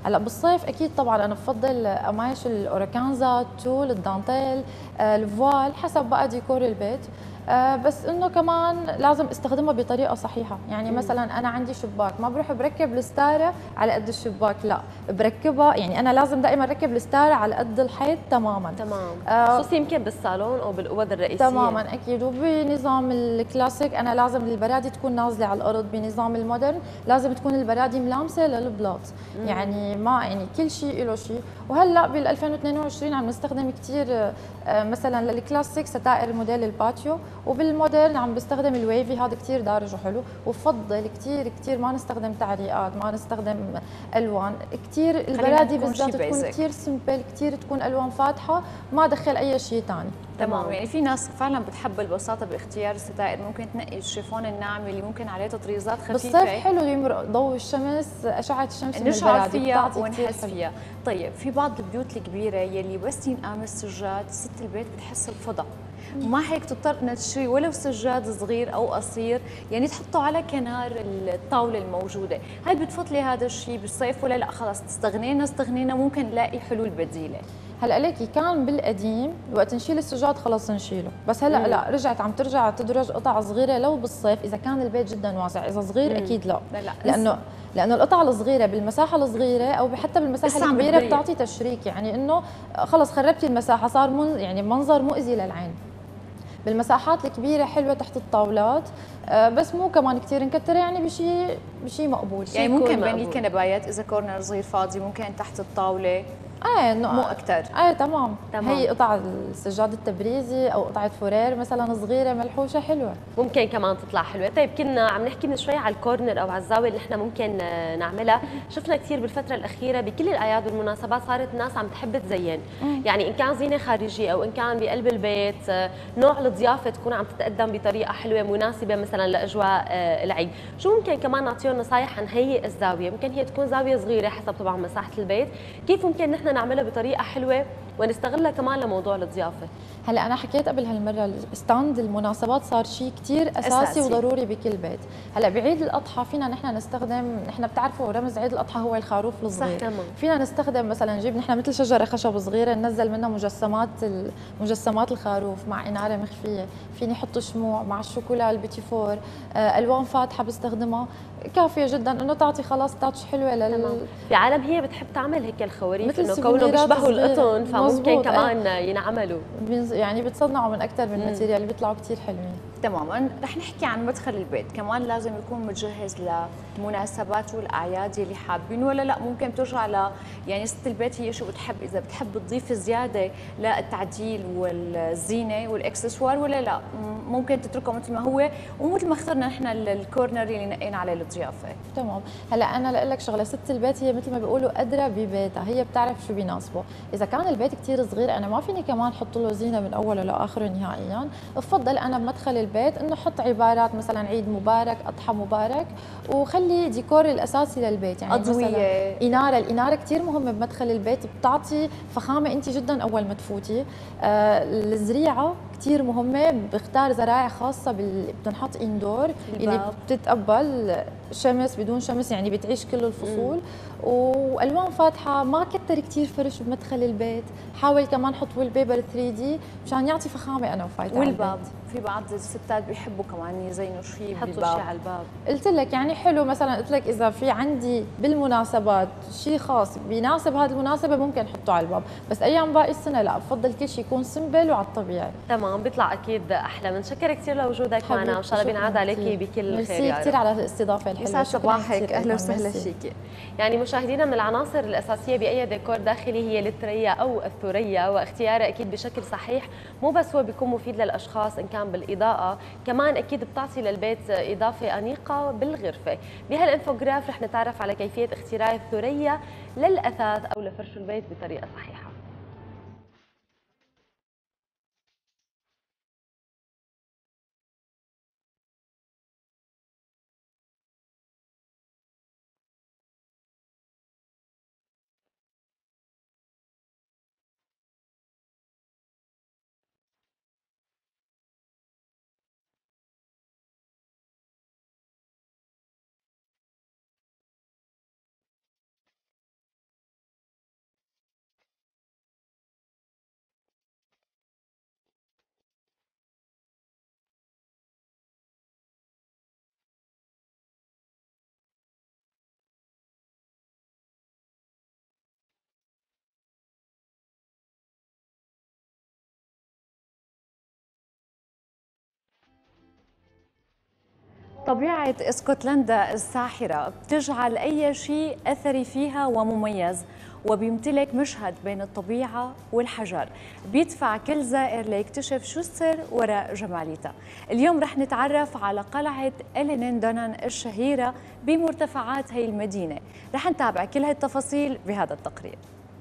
هلا بالصيف اكيد طبعا انا بفضل قماش الاوركانزا، التول، الدانتيل، آه، الفوال، حسب بقى ديكور البيت. آه، بس انه كمان لازم استخدمها بطريقه صحيحه، يعني مثلا انا عندي شباك ما بروح بركب الستاره على قد الشباك، لا بركبها، يعني انا لازم دائما اركب الستاره على قد الحيط تماما. تمام. آه، خصوصي يمكن بالصالون او بالاوض الرئيسيه. تماما اكيد. وبنظام الكلاسيك انا لازم البرادي تكون نازله على الارض، بنظام المودرن لازم تكون البرادي ملامسه للبلاط، يعني ما يعني كل شيء له شيء. وهلا بال ألفين واثنين وعشرين عم نستخدم كثير مثلا للكلاسيك ستائر موديل الباتيو، وبالمودرن عم بستخدم الويفي، هذا كثير دارج وحلو. وبفضل كثير كثير ما نستخدم تعليقات، ما نستخدم الوان كثير، البرادي بالذات تكون كثير سمبل، كثير تكون الوان فاتحه، ما دخل اي شيء ثاني. تمام. يعني في ناس فعلا بتحب البساطه باختيار الستائر، ممكن تنقي الشيفون الناعم اللي ممكن عليه تطريزات خفيفه بالصيف حلو يمرق ضوء الشمس، اشعه الشمس نشعر فيها ونحس فيها. طيب في بعض البيوت الكبيره يلي بس ينقام السجاد ست البيت بتحس بفضا، ومع هيك تضطر انها تشتري ولو سجاد صغير او قصير يعني تحطه على كنار الطاوله الموجوده، هل بتفضلي هذا الشيء بالصيف ولا لا خلص استغنينا استغنينا ممكن نلاقي حلول بديله؟ هلا ليكي كان بالقديم وقت نشيل السجاد خلص نشيله، بس هلا لا رجعت عم ترجع تدرج قطع صغيره لو بالصيف اذا كان البيت جدا واسع، اذا صغير مم. اكيد لا, لا, لا. لانه لانه القطع الصغيره بالمساحه الصغيره او حتى بالمساحه الكبيره بتعطي تشريك، يعني انه خلص خربتي المساحه، صار من يعني منظر مؤذي للعين. بالمساحات الكبيره حلوه تحت الطاولات، بس مو كمان كثير نكتر، يعني بشيء بشيء مقبول، يعني ممكن بين الكنبايات اذا كورنر صغير فاضي ممكن تحت الطاوله. ايه مو اكثر. ايه تمام. تمام. هي قطع السجاد التبريزي او قطعه فورير مثلا صغيره ملحوشه حلوه، ممكن كمان تطلع حلوه. طيب كنا عم نحكي من شوي على الكورنر او على الزاويه اللي احنا ممكن نعملها، شفنا كثير بالفتره الاخيره بكل الاعياد والمناسبات صارت الناس عم تحب تزين، مم. يعني ان كان زينه خارجيه او ان كان بقلب البيت، نوع الضيافه تكون عم تتقدم بطريقه حلوه مناسبه مثلا لاجواء العيد. شو ممكن كمان نعطيهم نصائح عن هيئ الزاويه؟ ممكن هي تكون زاويه صغيره حسب طبعا مساحه البيت، كيف ممكن نحن نعملها بطريقه حلوه ونستغلها كمان لموضوع الضيافه؟ هلا انا حكيت قبل هالمره ستاند المناسبات صار شيء كثير اساسي, أساسي وضروري بكل بيت. هلا بعيد الاضحى فينا نحن نستخدم، نحن بتعرفوا رمز عيد الاضحى هو الخروف الصغير، صح تمام. فينا نستخدم مثلا نجيب نحن مثل شجره خشب صغيره ننزل منها مجسمات مجسمات الخروف مع اناره مخفيه، فيني احط شموع مع الشوكولا البيتي فور، آه الوان فاتحه بستخدمها كافيه جدا انه تعطي خلاص تاتش حلوه لل في عالم هي بتحب تعمل هيك الخواريف انه كونه بيشبهوا القطن فممكن كمان ايه. ينعملوا يعني بتصنعوا من اكثر من ماتيريال بيطلعوا كثير حلوين. تماما. رح نحكي عن مدخل البيت، كمان لازم يكون متجهز للمناسبات والاعياد اللي حابين ولا لا ممكن ترجع ل يعني ست البيت هي شو بتحب، اذا بتحب تضيف زياده للتعديل والزينه والاكسسوار ولا لا ممكن تتركه مثل ما هو ومثل ما اخترنا نحن الكورنر اللي نقينا عليه الضيافه. تمام. هلا انا لاقول لك شغله، ست البيت هي مثل ما بيقولوا ادرى ببيتها، هي بتعرف شو بيناسبه، اذا كان البيت كثير صغير انا ما فيني كمان احط له زينه من اوله لاخره نهائيا، بفضل انا بمدخل البيت انه احط عبارات مثلا عيد مبارك، اضحى مبارك، وخلي ديكور الاساسي للبيت، يعني أضوية. مثلا اناره، الاناره كثير مهمه بمدخل البيت، بتعطي فخامه انت جدا اول ما تفوتي. آه الزريعه كثير مهمه، بختار زراعي خاصه بال... بتنحط اندور اللي بتتقبل شمس بدون شمس، يعني بتعيش كل الفصول. مم. والوان فاتحه، ما كتر كثير فرش بمدخل البيت، حاول كمان حط ويل بيبر ثري دي مشان يعطي فخامه انا وفايته. والباب في بعض الستات بيحبوا كمان يزينوا شيء يحطوا شيء على الباب. قلت لك يعني حلو، مثلا قلت لك اذا في عندي بالمناسبات شيء خاص بيناسب هذه المناسبه ممكن احطه على الباب، بس ايام باقي السنه لا، بفضل كل شيء يكون سمبل وعلى الطبيعي. تمام، بيطلع اكيد احلى. بنشكر كثير لوجودك معنا، وان شاء الله بينعاد عليكي بكل خير. ميرسي كثير على الاستضافه الحلوه. يسعد صباحك، اهلا وسهلا فيكي. يعني مشاهدينا من العناصر الاساسيه باي ديكور داخلي هي التريا او الثريا، واختيارها اكيد بشكل صحيح مو بس هو بيكون مفيد للاشخاص ان كان بالاضاءه، كمان اكيد بتعطي للبيت اضافه انيقه بالغرفه. بهالانفوجراف رح نتعرف على كيفيه اختيار الثريا للاثاث او لفرش البيت بطريقه صحيحه. طبيعة اسكتلندا الساحرة بتجعل أي شيء أثري فيها ومميز، وبيمتلك مشهد بين الطبيعة والحجر بيدفع كل زائر ليكتشف شو السر وراء جماليتها. اليوم رح نتعرف على قلعة إلينين دونان الشهيرة بمرتفعات هي المدينة. رح نتابع كل هالتفاصيل بهذا التقرير.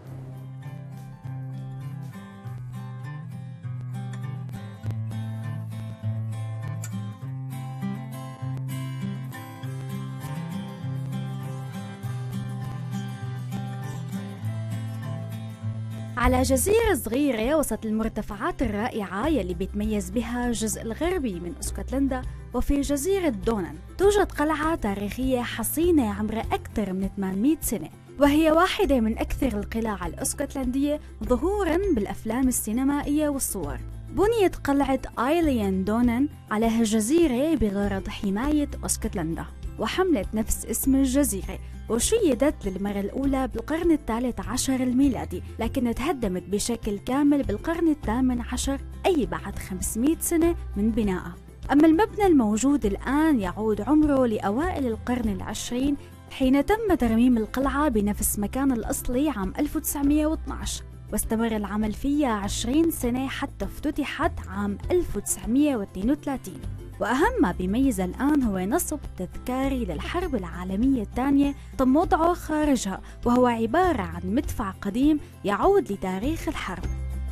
على جزيرة صغيرة وسط المرتفعات الرائعة يلي بيتميز بها الجزء الغربي من اسكتلندا، وفي جزيرة دونان توجد قلعة تاريخية حصينة عمرها أكثر من ثمانمئة سنة، وهي واحدة من أكثر القلاع الاسكتلندية ظهوراً بالأفلام السينمائية والصور. بنيت قلعة إلينين دونان على هالجزيرة بغرض حماية اسكتلندا، وحملت نفس اسم الجزيرة، وشيدت للمرة الأولى بالقرن الثالث عشر الميلادي، لكن تهدمت بشكل كامل بالقرن الثامن عشر، أي بعد خمسمئة سنة من بنائها. أما المبنى الموجود الآن يعود عمره لأوائل القرن العشرين، حين تم ترميم القلعة بنفس مكان الأصلي عام ألف وتسعمئة واثني عشر، واستمر العمل فيها عشرين سنة حتى افتتحت عام ألف وتسعمئة واثنين وثلاثين. وأهم ما بيميز الآن هو نصب تذكاري للحرب العالمية الثانية تم وضعه خارجها، وهو عبارة عن مدفع قديم يعود لتاريخ الحرب.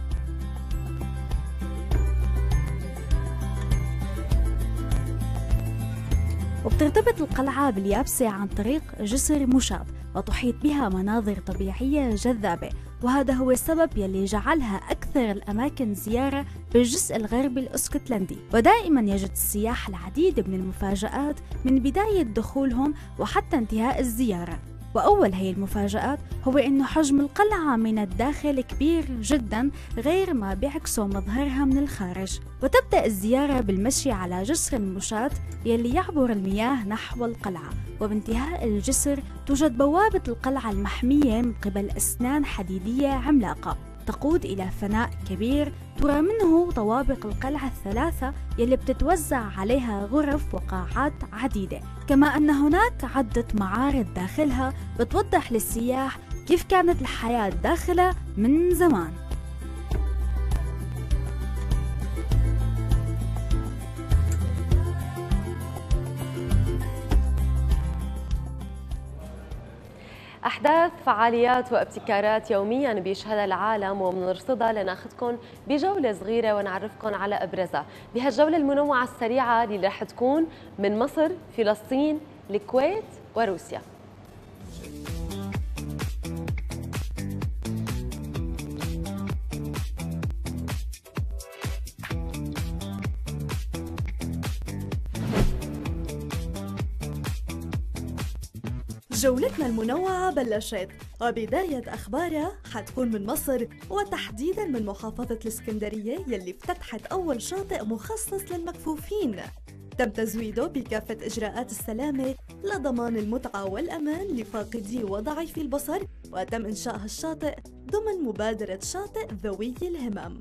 وبترتبط القلعة باليابسة عن طريق جسر مشاط، وتحيط بها مناظر طبيعية جذابة، وهذا هو السبب يلي جعلها أكثر الأماكن زيارة بالجزء الغربي الاسكتلندي. ودائما يجد السياح العديد من المفاجآت من بداية دخولهم وحتى انتهاء الزيارة. وأول هي المفاجآت هو إنه حجم القلعة من الداخل كبير جدا، غير ما بيعكسه مظهرها من الخارج. وتبدأ الزيارة بالمشي على جسر المشاة يلي يعبر المياه نحو القلعة، وبانتهاء الجسر توجد بوابة القلعة المحمية من قبل أسنان حديدية عملاقة تقود إلى فناء كبير ترى منه طوابق القلعة الثلاثة يلي بتتوزع عليها غرف وقاعات عديدة، كما أن هناك عدة معارض داخلها بتوضح للسياح كيف كانت الحياة داخلها من زمان. أحداث، فعاليات وابتكارات يوميا بيشهدها العالم، وبنرصدها لناخذكم بجولة صغيرة ونعرفكم على أبرزها بهالجولة المنوعة السريعة اللي رح تكون من مصر، فلسطين، الكويت وروسيا. جولتنا المنوعة بلشت، وبداية أخبارها حتكون من مصر، وتحديداً من محافظة الإسكندرية يلي افتتحت أول شاطئ مخصص للمكفوفين. تم تزويده بكافة إجراءات السلامة لضمان المتعة والأمان لفاقدي وضعيف البصر، وتم إنشاء هالشاطئ ضمن مبادرة شاطئ ذوي الهمم.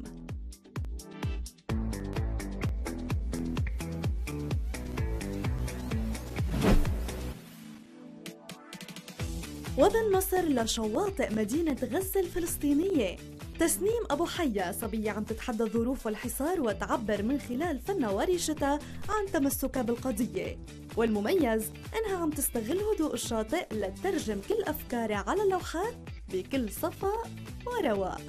ومن مصر لشواطئ مدينة غزة الفلسطينية، تسنيم أبو حيا صبية عم تتحدى الظروف والحصار وتعبر من خلال فنها وريشتها عن تمسكها بالقضية، والمميز إنها عم تستغل هدوء الشاطئ لتترجم كل أفكارها على اللوحات بكل صفاء ورواء.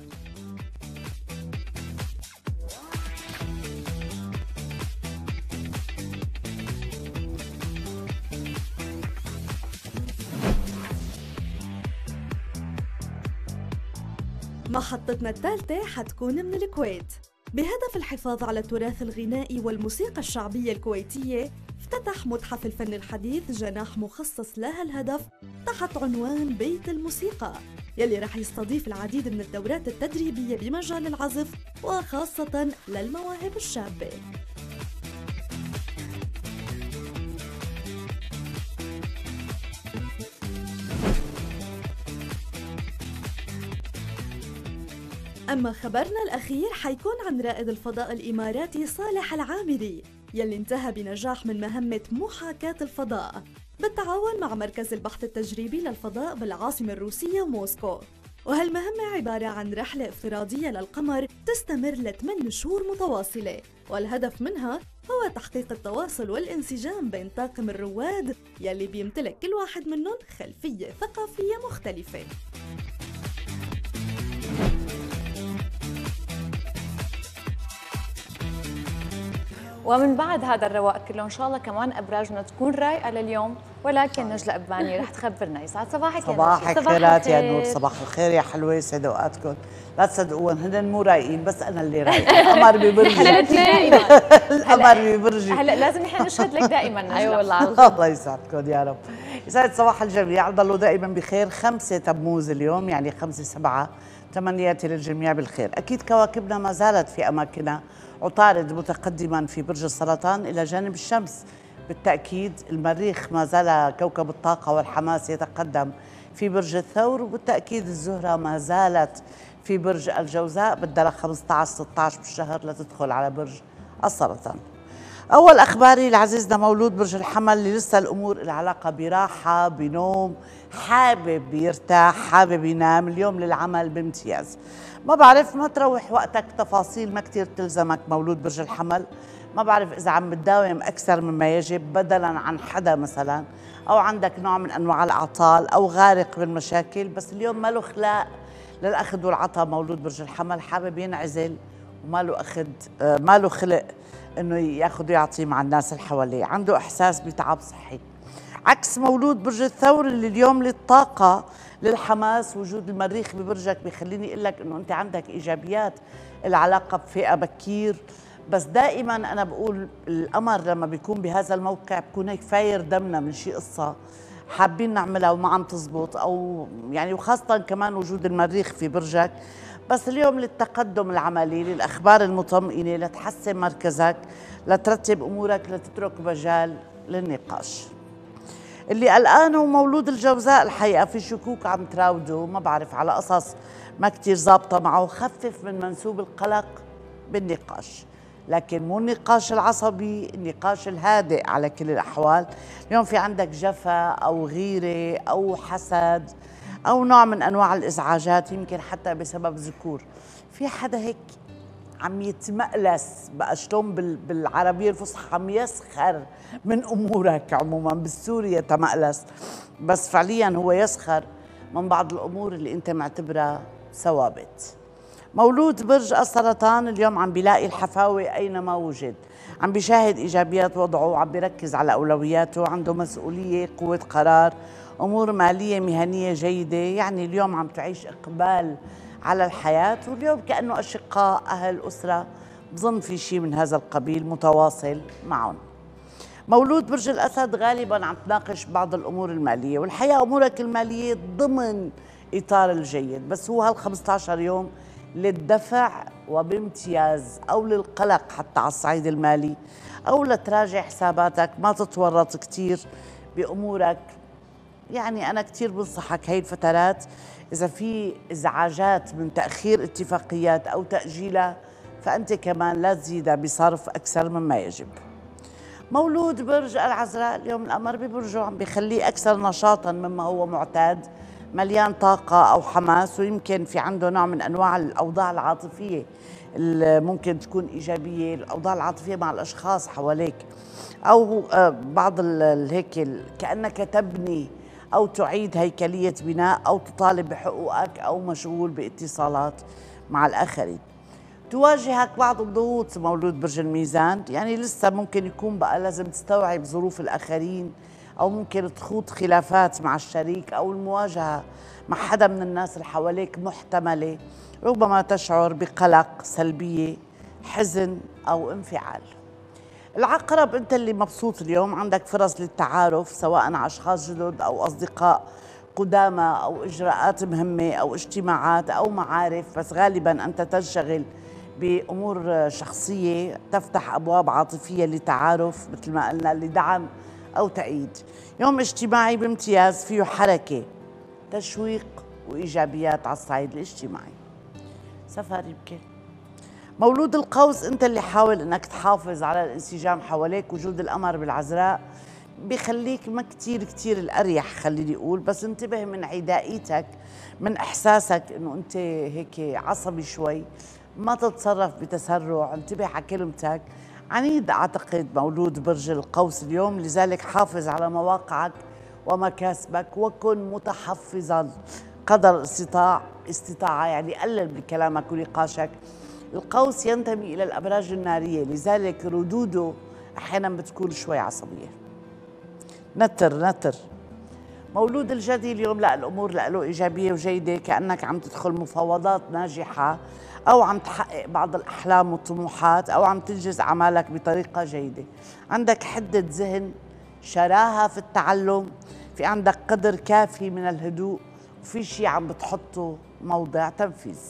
محطتنا الثالثة حتكون من الكويت. بهدف الحفاظ على التراث الغنائي والموسيقى الشعبية الكويتية، افتتح متحف الفن الحديث جناح مخصص لها الهدف تحت عنوان بيت الموسيقى، يلي رح يستضيف العديد من الدورات التدريبية بمجال العزف وخاصة للمواهب الشابة. أما خبرنا الأخير حيكون عن رائد الفضاء الإماراتي صالح العامري، يلي انتهى بنجاح من مهمة محاكاة الفضاء بالتعاون مع مركز البحث التجريبي للفضاء بالعاصمة الروسية موسكو. وهالمهمة عبارة عن رحلة افتراضية للقمر تستمر لثمان شهور متواصلة، والهدف منها هو تحقيق التواصل والانسجام بين طاقم الرواد يلي بيمتلك كل واحد منهم خلفية ثقافية مختلفة. ومن بعد هذا الرواق كله ان شاء الله كمان ابراجنا تكون رايقه لليوم، ولكن نجلاء أباني رح تخبرنا. يسعد صباحك يا صباحك خيرات يا نور، صباح الخير يا حلوه، يسعد اوقاتكم. لا تصدقون هن مو رايقين، بس انا اللي رايقه. القمر ببرجي القمر ببرجي. هلا لازم نحن نشهد لك دائما نجلاء. اي والله الله يسعدكم يا رب. يسعد صباح الجميع، ضلوا دائما بخير. خمسة تموز اليوم، يعني خمسة سبعة، تمنياتي للجميع بالخير. اكيد كواكبنا ما زالت في اماكنها، عطارد متقدما في برج السرطان إلى جانب الشمس. بالتأكيد المريخ ما زال كوكب الطاقة والحماس يتقدم في برج الثور، وبالتأكيد الزهرة ما زالت في برج الجوزاء، بدها خمسة عشر ستة عشر بالشهر لتدخل على برج السرطان. أول أخباري لعزيزنا مولود برج الحمل، اللي لسه الأمور العلاقة براحة بنوم، حابب يرتاح، حابب ينام، اليوم للعمل بامتياز. ما بعرف، ما تروح وقتك تفاصيل ما كتير تلزمك مولود برج الحمل. ما بعرف إذا عم بتداوم أكثر مما يجب بدلاً عن حدا مثلاً، أو عندك نوع من أنواع الأعطال، أو غارق بالمشاكل، بس اليوم ما له خلاق للأخذ والعطاء مولود برج الحمل، حابب ينعزل وما له أخذ، ما له خلق إنه ياخذ ويعطي مع الناس اللي حواليه، عنده إحساس بتعب صحي. عكس مولود برج الثور اللي اليوم للطاقة، للحماس، وجود المريخ ببرجك بيخليني اقول لك انه انت عندك ايجابيات العلاقه بفئه بكير، بس دائما انا بقول القمر لما بيكون بهذا الموقع بكون هيك فاير دمنا من شيء قصه حابين نعملها وما عم تزبط، او يعني وخاصه كمان وجود المريخ في برجك. بس اليوم للتقدم العملي، للاخبار المطمئنه، لتحسن مركزك، لترتب امورك، لتترك مجال للنقاش. اللي قلقان هو مولود الجوزاء، الحقيقه في شكوك عم تراوده، ما بعرف على قصص ما كتير ظابطه معه، خفف من منسوب القلق بالنقاش، لكن مو النقاش العصبي، النقاش الهادئ على كل الاحوال. اليوم في عندك جفا او غيره او حسد او نوع من انواع الازعاجات، يمكن حتى بسبب ذكور. في حدا هيك عم يتمقلس بقى، شلون بالعربيه الفصحى، عم يسخر من امورك. عموما بالسوري يتمقلس، بس فعليا هو يسخر من بعض الامور اللي انت معتبرها ثوابت. مولود برج السرطان اليوم عم بيلاقي الحفاوه اينما وجد، عم بيشاهد ايجابيات وضعه، عم بيركز على اولوياته، عنده مسؤوليه، قوه قرار، امور ماليه مهنيه جيده، يعني اليوم عم تعيش اقبال على الحياة. واليوم كأنه أشقاء، أهل، أسرة، بظن في شيء من هذا القبيل متواصل معهم. مولود برج الأسد غالباً عم تناقش بعض الأمور المالية، والحقيقة أمورك المالية ضمن إطار الجيد، بس هو هال خمسة عشر يوم للدفع وبامتياز، أو للقلق حتى على الصعيد المالي، أو لتراجع حساباتك، ما تتورط كتير بأمورك. يعني أنا كتير بنصحك هاي الفترات إذا في إزعاجات من تأخير اتفاقيات أو تأجيلها، فأنت كمان لا تزيدها بصرف أكثر مما يجب. مولود برج العذراء اليوم القمر ببرجه عم بيخليه أكثر نشاطاً مما هو معتاد، مليان طاقة أو حماس، ويمكن في عنده نوع من أنواع الأوضاع العاطفية اللي ممكن تكون إيجابية، الأوضاع العاطفية مع الأشخاص حواليك، أو بعض هيك كأنك تبني أو تعيد هيكلية بناء، أو تطالب بحقوقك، أو مشغول باتصالات مع الآخرين. تواجهك بعض الضغوط مولود برج الميزان، يعني لسه ممكن يكون بقى لازم تستوعب ظروف الآخرين، أو ممكن تخوض خلافات مع الشريك، أو المواجهة مع حدا من الناس اللي حواليك محتملة، ربما تشعر بقلق، سلبية، حزن أو انفعال. العقرب أنت اللي مبسوط اليوم، عندك فرص للتعارف سواء مع أشخاص جدد أو أصدقاء قدامى، أو إجراءات مهمة أو اجتماعات أو معارف، بس غالبا أنت تنشغل بأمور شخصية تفتح أبواب عاطفية لتعارف مثل ما قلنا، لدعم أو تأييد. يوم اجتماعي بامتياز، فيه حركة، تشويق وإيجابيات على الصعيد الاجتماعي. سفر يمكن. مولود القوس انت اللي حاول انك تحافظ على الانسجام حواليك. وجود القمر بالعذراء بيخليك ما كتير كتير الاريح، خليني اقول، بس انتبه من عدائيتك، من احساسك انه انت هيك عصبي شوي، ما تتصرف بتسرع، انتبه على كلمتك. عنيد اعتقد مولود برج القوس اليوم، لذلك حافظ على مواقعك ومكاسبك وكن متحفظا قدر الاستطاع استطاعه، يعني قلل بكلامك ونقاشك. القوس ينتمي الى الابراج الناريه، لذلك ردوده احيانا بتكون شوي عصبيه. نتر نتر مولود الجدي اليوم، لا الامور له ايجابيه وجيده، كانك عم تدخل مفاوضات ناجحه او عم تحقق بعض الاحلام والطموحات او عم تنجز اعمالك بطريقه جيده. عندك حده ذهن، شراهه في التعلم، في عندك قدر كافي من الهدوء، وفي شيء عم بتحطه موضع تنفيذ.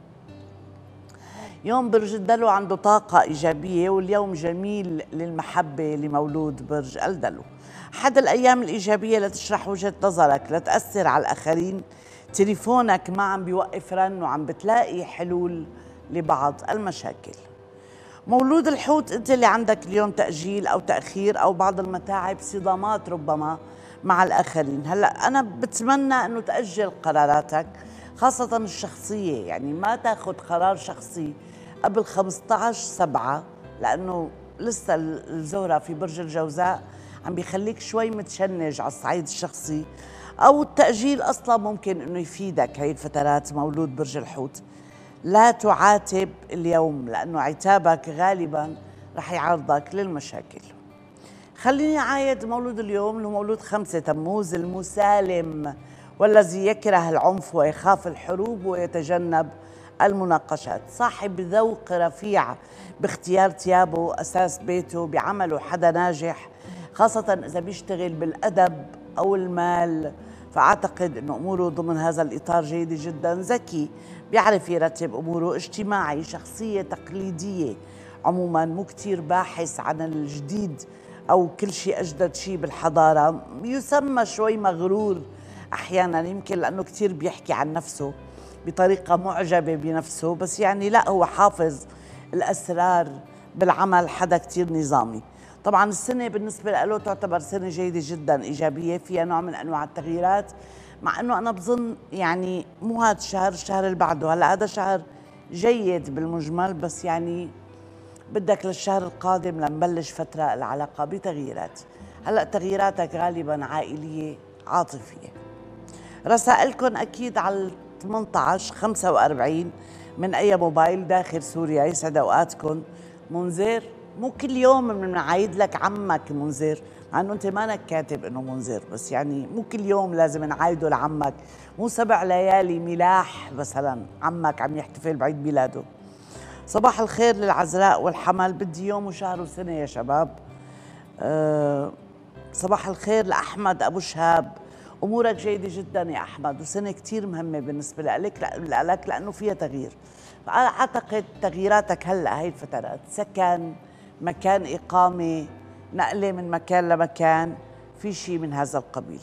يوم برج الدلو عنده طاقة إيجابية، واليوم جميل للمحبة لمولود برج الدلو. أحد الأيام الإيجابية لتشرح وجهة نظرك، لتأثر على الآخرين. تليفونك ما عم بيوقف رن وعم بتلاقي حلول لبعض المشاكل. مولود الحوت أنت اللي عندك اليوم تأجيل أو تأخير أو بعض المتاعب، صدامات ربما مع الآخرين. هلأ أنا بتمنى أنه تأجل قراراتك خاصة الشخصية، يعني ما تاخذ قرار شخصي قبل خمسة عشر سبعة، لأنه لسه الزهرة في برج الجوزاء عم بيخليك شوي متشنج على الصعيد الشخصي، أو التأجيل أصلا ممكن أنه يفيدك هاي الفترات. مولود برج الحوت لا تعاتب اليوم، لأنه عتابك غالبا رح يعرضك للمشاكل. خليني عايد مولود اليوم اللي هو مولود خمسة تموز، المسالم والذي يكره العنف ويخاف الحروب ويتجنب المناقشات. صاحب ذوق رفيع باختيار ثيابه، أساس بيته، بعمله حدا ناجح، خاصة إذا بيشتغل بالأدب أو المال، فأعتقد أن أموره ضمن هذا الإطار جيدة جدا. ذكي، بيعرف يرتب أموره، اجتماعي، شخصية تقليدية عموما، مو كتير باحث عن الجديد أو كل شيء أجدد شيء بالحضارة. يسمى شوي مغرور أحيانا، يمكن لأنه كتير بيحكي عن نفسه بطريقة معجبة بنفسه، بس يعني لا، هو حافظ الأسرار بالعمل، حدا كتير نظامي. طبعا السنة بالنسبة له تعتبر سنة جيدة جدا إيجابية، فيها نوع من أنواع التغييرات، مع أنه أنا بظن يعني مو هذا الشهر، الشهر اللي بعده. هلا هذا شهر جيد بالمجمل، بس يعني بدك للشهر القادم لنبلش فترة العلاقة بتغييرات. هلا تغييراتك غالبا عائلية عاطفية. رسائلكم أكيد على ثمانية عشر خمسة وأربعين من أي موبايل داخل سوريا. يسعد أوقاتكم. منذر، مو كل يوم بنعايد لك عمك منذر، مع انه انت مانك كاتب انه منذر، بس يعني مو كل يوم لازم نعايده لعمك، مو سبع ليالي ملاح مثلا عمك عم يحتفل بعيد ميلاده. صباح الخير للعذراء والحمل، بدي يوم وشهر وسنه يا شباب. أه صباح الخير لأحمد أبو شهاب، أمورك جيدة جدا يا أحمد، وسنة كتير مهمة بالنسبة لك لك لأنه فيها تغيير. فأعتقد تغييراتك هلأ هاي الفترات، سكن، مكان إقامة، نقلة من مكان لمكان، في شيء من هذا القبيل.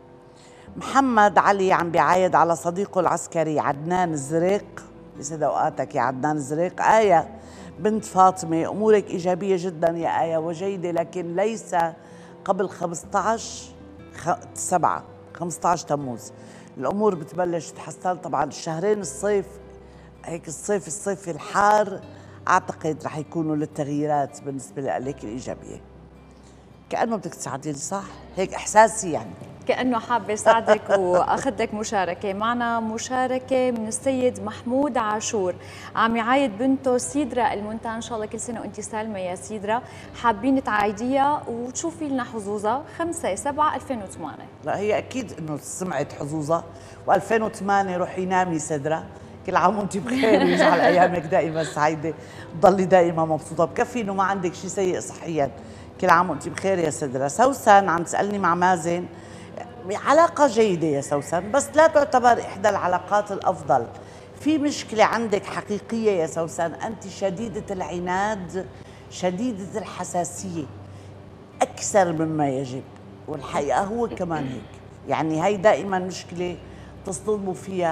محمد علي عم بيعايد على صديقه العسكري عدنان الزريق. يسعد أوقاتك يا عدنان الزريق. آية بنت فاطمة، أمورك إيجابية جدا يا آية وجيدة، لكن ليس قبل خمسة عشر سبعة خمسة عشر تموز الأمور بتبلش تتحسن. طبعا الشهرين الصيف هيك، الصيف الصيف الحار أعتقد رح يكونوا للتغييرات بالنسبة لك الإيجابية. كأنه بدك تساعديني، صح؟ هيك إحساسي يعني. كأنه حابة ساعدك وأخذك مشاركة. معنا مشاركة من السيد محمود عاشور، عم يعايد بنته سيدرا المنتهى. إن شاء الله كل سنة وأنت سالمة يا سيدرا، حابين تعايديها وتشوفي لنا حظوظها. خمسة سبعة ألفين وثمانية. لا هي أكيد إنه سمعت حظوظها، وألفين وثمانية روحي نامي سدرا. كل عام وأنت بخير ويجعل أيامك دائما سعيدة، ضلي دائما مبسوطة. بكفي إنه ما عندك شيء سيء صحيا. كل عام وأنت بخير يا سدرا. سوسن عم تسألني مع مازن، علاقة جيدة يا سوسن، بس لا تعتبر إحدى العلاقات الأفضل. في مشكلة عندك حقيقية يا سوسن، أنت شديدة العناد، شديدة الحساسية أكثر مما يجب، والحقيقة هو كمان هيك. يعني هي دائما مشكلة تصطدموا فيها،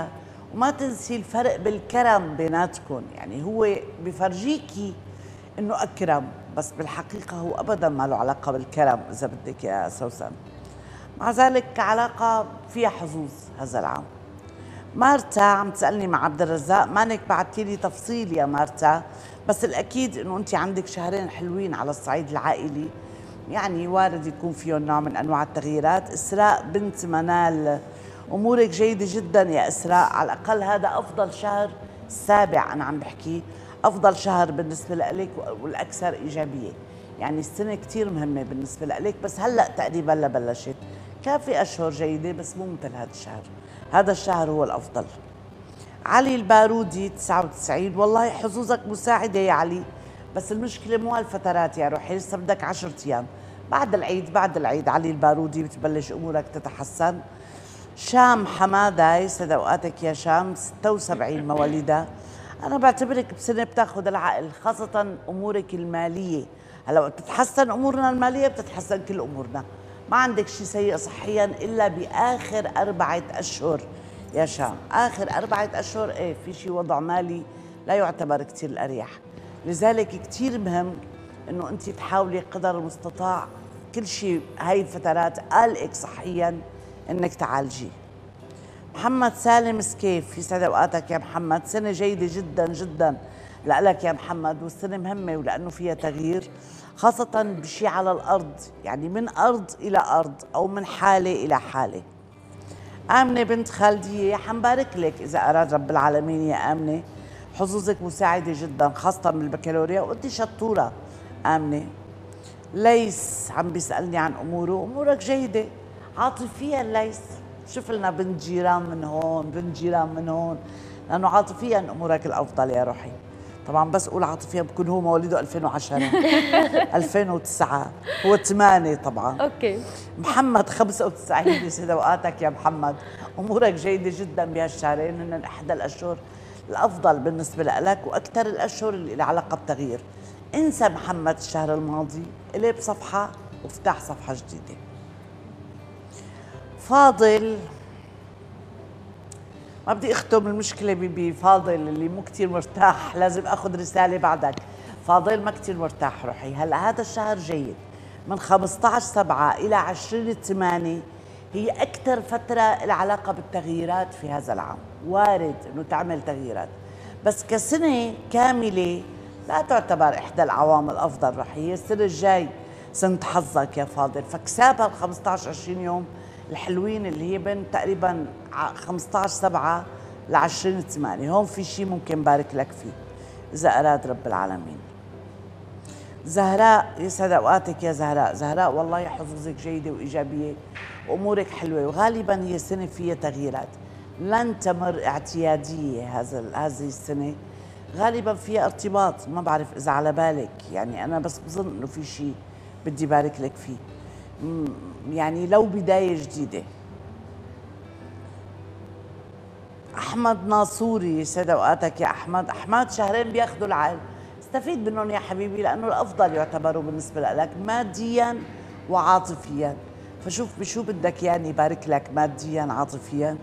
وما تنسي الفرق بالكرم بيناتكم، يعني هو بفرجيكي انه اكرم بس بالحقيقه هو ابدا ما له علاقه بالكرم اذا بدك يا سوسن. مع ذلك كعلاقه فيها حظوظ هذا العام. مارتا عم تسالني مع عبد الرزاق، مانك بعتي لي تفصيل يا مارتا، بس الاكيد انه انت عندك شهرين حلوين على الصعيد العائلي، يعني وارد يكون فيهم نوع من انواع التغييرات. اسراء بنت منال، امورك جيده جدا يا اسراء، على الاقل هذا افضل شهر، السابع انا عم بحكي، افضل شهر بالنسبه لك والاكثر ايجابيه، يعني السنه كثير مهمه بالنسبه لك، بس هلا تقريبا لبلشت، كان في اشهر جيده بس مو مثل هذا الشهر، هذا الشهر هو الافضل. علي البارودي تسعة وتسعين، والله حظوظك مساعده يا علي، بس المشكله مو هالفترات يا روحي، لسه بدك عشرة ايام، بعد العيد بعد العيد علي البارودي بتبلش امورك تتحسن. شام حماده، يسعد اوقاتك يا شام، ستة وسبعين مواليده، انا بعتبرك بسنه بتاخذ العقل، خاصه امورك الماليه، هلا وقت بتتحسن امورنا الماليه بتتحسن كل امورنا، ما عندك شيء سيء صحيا الا باخر اربعه اشهر يا شام، اخر اربعه اشهر ايه في شيء وضع مالي لا يعتبر كثير الاريح، لذلك كثير مهم انه انت تحاولي قدر المستطاع كل شيء هاي الفترات قلقك صحيا انك تعالجيه. محمد سالم سكيف، يسعد اوقاتك يا محمد، سنه جيده جدا جدا لك يا محمد، والسنه مهمه ولانه فيها تغيير، خاصه بشيء على الارض، يعني من ارض الى ارض او من حاله الى حاله. امنه بنت خالديه، حنبارك لك اذا اراد رب العالمين يا امنه، حظوظك مساعده جدا خاصه بالبكالوريا وانت شطوره امنه. ليس عم بيسالني عن اموره، امورك جيده عاطفيا ليس، شوف لنا بنت جيران من هون بنت جيران من هون، لانه عاطفيا امورك الافضل يا روحي. طبعا بس اقول عاطفيا بكون هو مواليده ألفين وعشرة ألفين وتسعة، هو ثمانية طبعا. اوكي. محمد خمسة وتسعين، يسعد اوقاتك يا محمد، امورك جيده جدا بهالشهرين، هن احدى الاشهر الافضل بالنسبه لك واكثر الاشهر اللي لها علاقه بتغيير. انسى محمد الشهر الماضي، قلب صفحه وافتح صفحه جديده. فاضل، ما بدي اختم المشكله بفاضل اللي مو كثير مرتاح، لازم اخذ رساله بعدك. فاضل ما كثير مرتاح روحي، هلا هذا الشهر جيد من خمسة عشر سبعة الى عشرين ثمانية، هي اكثر فتره العلاقه بالتغييرات في هذا العام، وارد انه تعمل تغييرات، بس كسنه كامله لا تعتبر احدى العوامل الافضل، رح هي السنه الجاي سنه حظك يا فاضل، فكسابها ال خمسة عشر عشرين يوم الحلوين اللي هي بين تقريبا خمسة عشر سبعة ل عشرين ثمانية، هون في شيء ممكن بارك لك فيه اذا اراد رب العالمين. زهراء، يسعد اوقاتك يا زهراء، زهراء والله حظوظك جيده وايجابيه وامورك حلوه، وغالبا هي سنه فيها تغييرات، لن تمر اعتياديه هذا هذه السنه، غالبا فيها ارتباط، ما بعرف اذا على بالك، يعني انا بس بظن انه في شيء بدي بارك لك فيه، يعني لو بدايه جديده. احمد ناصوري، يسعد اوقاتك يا احمد، احمد شهرين بياخذوا العقل، استفيد منهم يا حبيبي لانه الافضل يعتبروا بالنسبه لك ماديا وعاطفيا، فشوف بشو بدك يعني يبارك لك ماديا عاطفيا.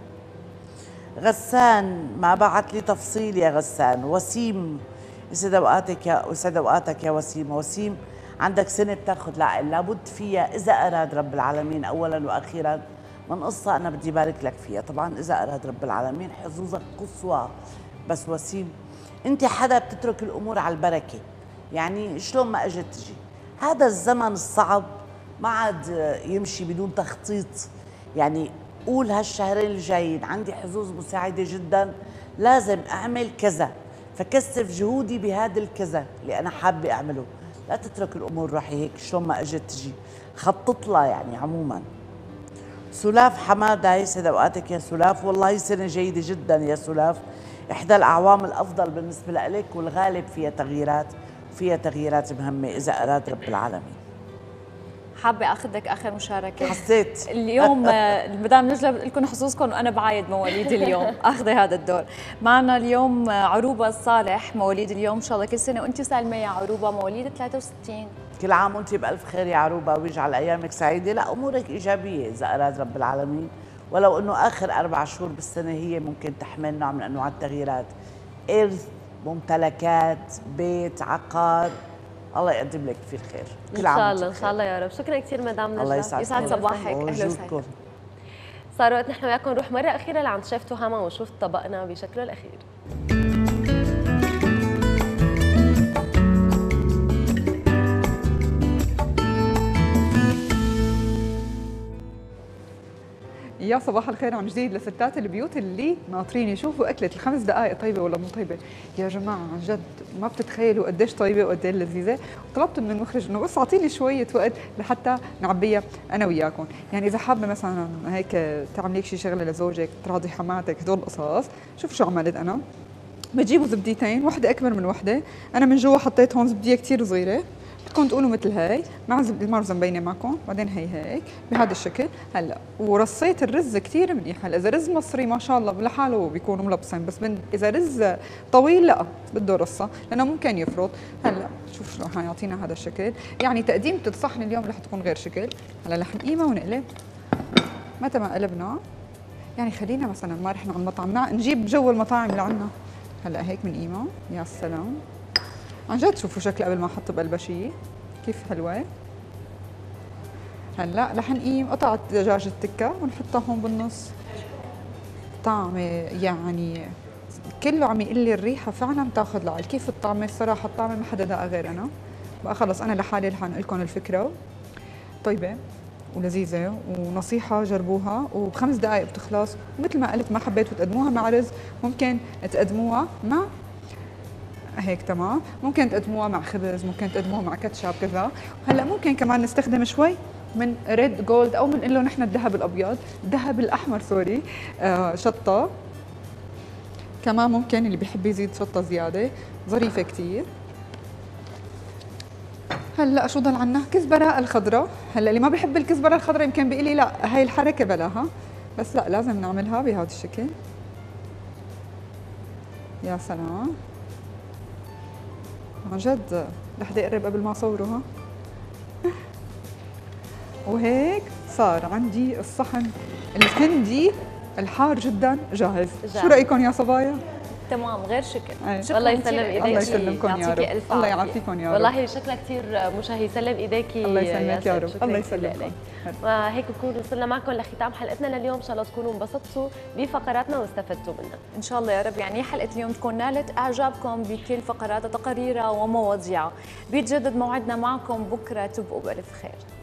غسان ما بعت لي تفصيل يا غسان. وسيم، يسعد اوقاتك يا يسعد اوقاتك يا وسيم، وسيم عندك سنه بتاخذ العقل، لابد فيها اذا اراد رب العالمين اولا واخيرا من قصه انا بدي بارك لك فيها، طبعا اذا اراد رب العالمين حظوظك قصوى، بس وسيم انت حدا بتترك الامور على البركه، يعني شلون ما اجت تجي، هذا الزمن الصعب ما عاد يمشي بدون تخطيط، يعني قول هالشهرين الجايين عندي حظوظ مساعده جدا، لازم اعمل كذا، فكثف جهودي بهذا الكذا اللي انا حابه اعمله، لا تترك الامور روحي هيك شلون ما اجت تجي، خطط لها يعني عموما. سلاف حماده، يسعد اوقاتك يا سلاف، والله سنه جيده جدا يا سلاف، احدى الاعوام الافضل بالنسبه لك والغالب فيها تغييرات، وفيها تغييرات مهمه اذا اراد رب العالمين. حابه اخذك اخر مشاركه، حسيت اليوم مدام نجله بقول لكم حظوظكم وانا بعايد مواليد اليوم، اخذي هذا الدور. معنا اليوم عروبه الصالح مواليد اليوم، ان شاء الله كل سنه وانت سالمه يا عروبه، مواليد ثلاثة وستين. كل عام وانت بالف خير يا عروبه، ويجعل ايامك سعيده، لا امورك ايجابيه اذا اراد رب العالمين، ولو انه اخر اربع شهور بالسنه هي ممكن تحمل نوع من انواع التغييرات، ارث، ممتلكات، بيت، عقار، الله يقدم لك فيه الخير. ان شاء الله ان شاء الله يا رب. شكرا كثير مدام نجلاء، الله يسعد يسعد صباحك. اهلا وسهلا. صار وقت نحن وياكم نروح مره اخيره لعند شيف تهامه ونشوف طبقنا بشكله الاخير. يا صباح الخير عن جديد لستات البيوت اللي ناطرين يشوفوا اكله الخمس دقائق طيبه ولا مو طيبه. يا جماعه عن جد ما بتتخيلوا قديش طيبه وقديش لذيذه. طلبت من المخرج انه بس اعطيني شويه وقت لحتى نعبيها انا وياكم. يعني اذا حابه مثلا هيك تعملي شيء شغله لزوجك، تراضي حماتك، هدول القصص. شوف شو عملت انا. بجيبوا زبديتين، وحده اكبر من وحده، انا من جوا حطيت هون زبديه كثير صغيره، بدكم تقولوا مثل هاي مع زبده المرزه مبينه معكم، بعدين هي هيك بهذا الشكل. هلا ورصيت الرز كثير منيح. هلا اذا رز مصري ما شاء الله لحاله بيكونوا ملبسين، بس اذا رز طويل لا بده رصه لانه ممكن يفرط. هلا شوف شو حيعطينا هذا الشكل. يعني تقديمه الصحن اليوم رح تكون غير شكل. هلا رح نقيمها ونقلب. متى ما قلبنا يعني خلينا مثلا ما رحنا على المطعم، نجيب جو المطاعم اللي عندنا. هلا هيك بنقيمها. يا سلام عن جد. شوفوا شكلها قبل ما احط بقلبها شيء كيف حلوه. هلا رح نقيم قطعه دجاج التكه ونحطها هون بالنص. طعمه يعني كله عم يقول لي الريحه فعلا بتاخذ العقل. كيف الطعمه؟ الصراحه الطعمه ما حدا داقها غير انا. بقى خلص انا لحالي رح انقل لكم الفكره. طيبه ولذيذه ونصيحه جربوها وبخمس دقائق بتخلص. ومثل ما قلت ما حبيتوا تقدموها مع رز ممكن تقدموها مع هيك تمام. ممكن تقدموها مع خبز، ممكن تقدموها مع كاتشاب كذا. هلا ممكن كمان نستخدم شوي من ريد جولد او بنقول له نحن الذهب الابيض، الذهب الاحمر سوري، آه شطه كمان ممكن اللي بيحب يزيد شطه زياده، ظريفه كثير. هلا شو ضل عنا؟ كزبره الخضراء. هلا اللي ما بيحب الكزبره الخضراء يمكن بيقول لي لا هاي الحركه بلاها، بس لا لازم نعملها بهذا الشكل. يا سلام عن جد رح بدي اقرب قبل ما اصوره. ها وهيك صار عندي الصحن الهندي الحار جدا جاهز. جاهز. شو رايكم يا صبايا؟ تمام غير شكل. الله يسلم ايديك. الله يسلمكم يا رب. الله يعافيكم يا رب. والله شكلها كثير مشهي. يسلم ايديكي. الله يسلمك يا رب. الله يسلمك. وهيك نكون وصلنا معكم لختام حلقتنا لليوم. ان شاء الله تكونوا انبسطتوا بفقراتنا واستفدتوا منها ان شاء الله يا رب. يعني حلقه اليوم تكون نالت اعجابكم بكل فقراتها، تقاريرها ومواضيعها. بيتجدد موعدنا معكم بكره، تبقوا بالف خير.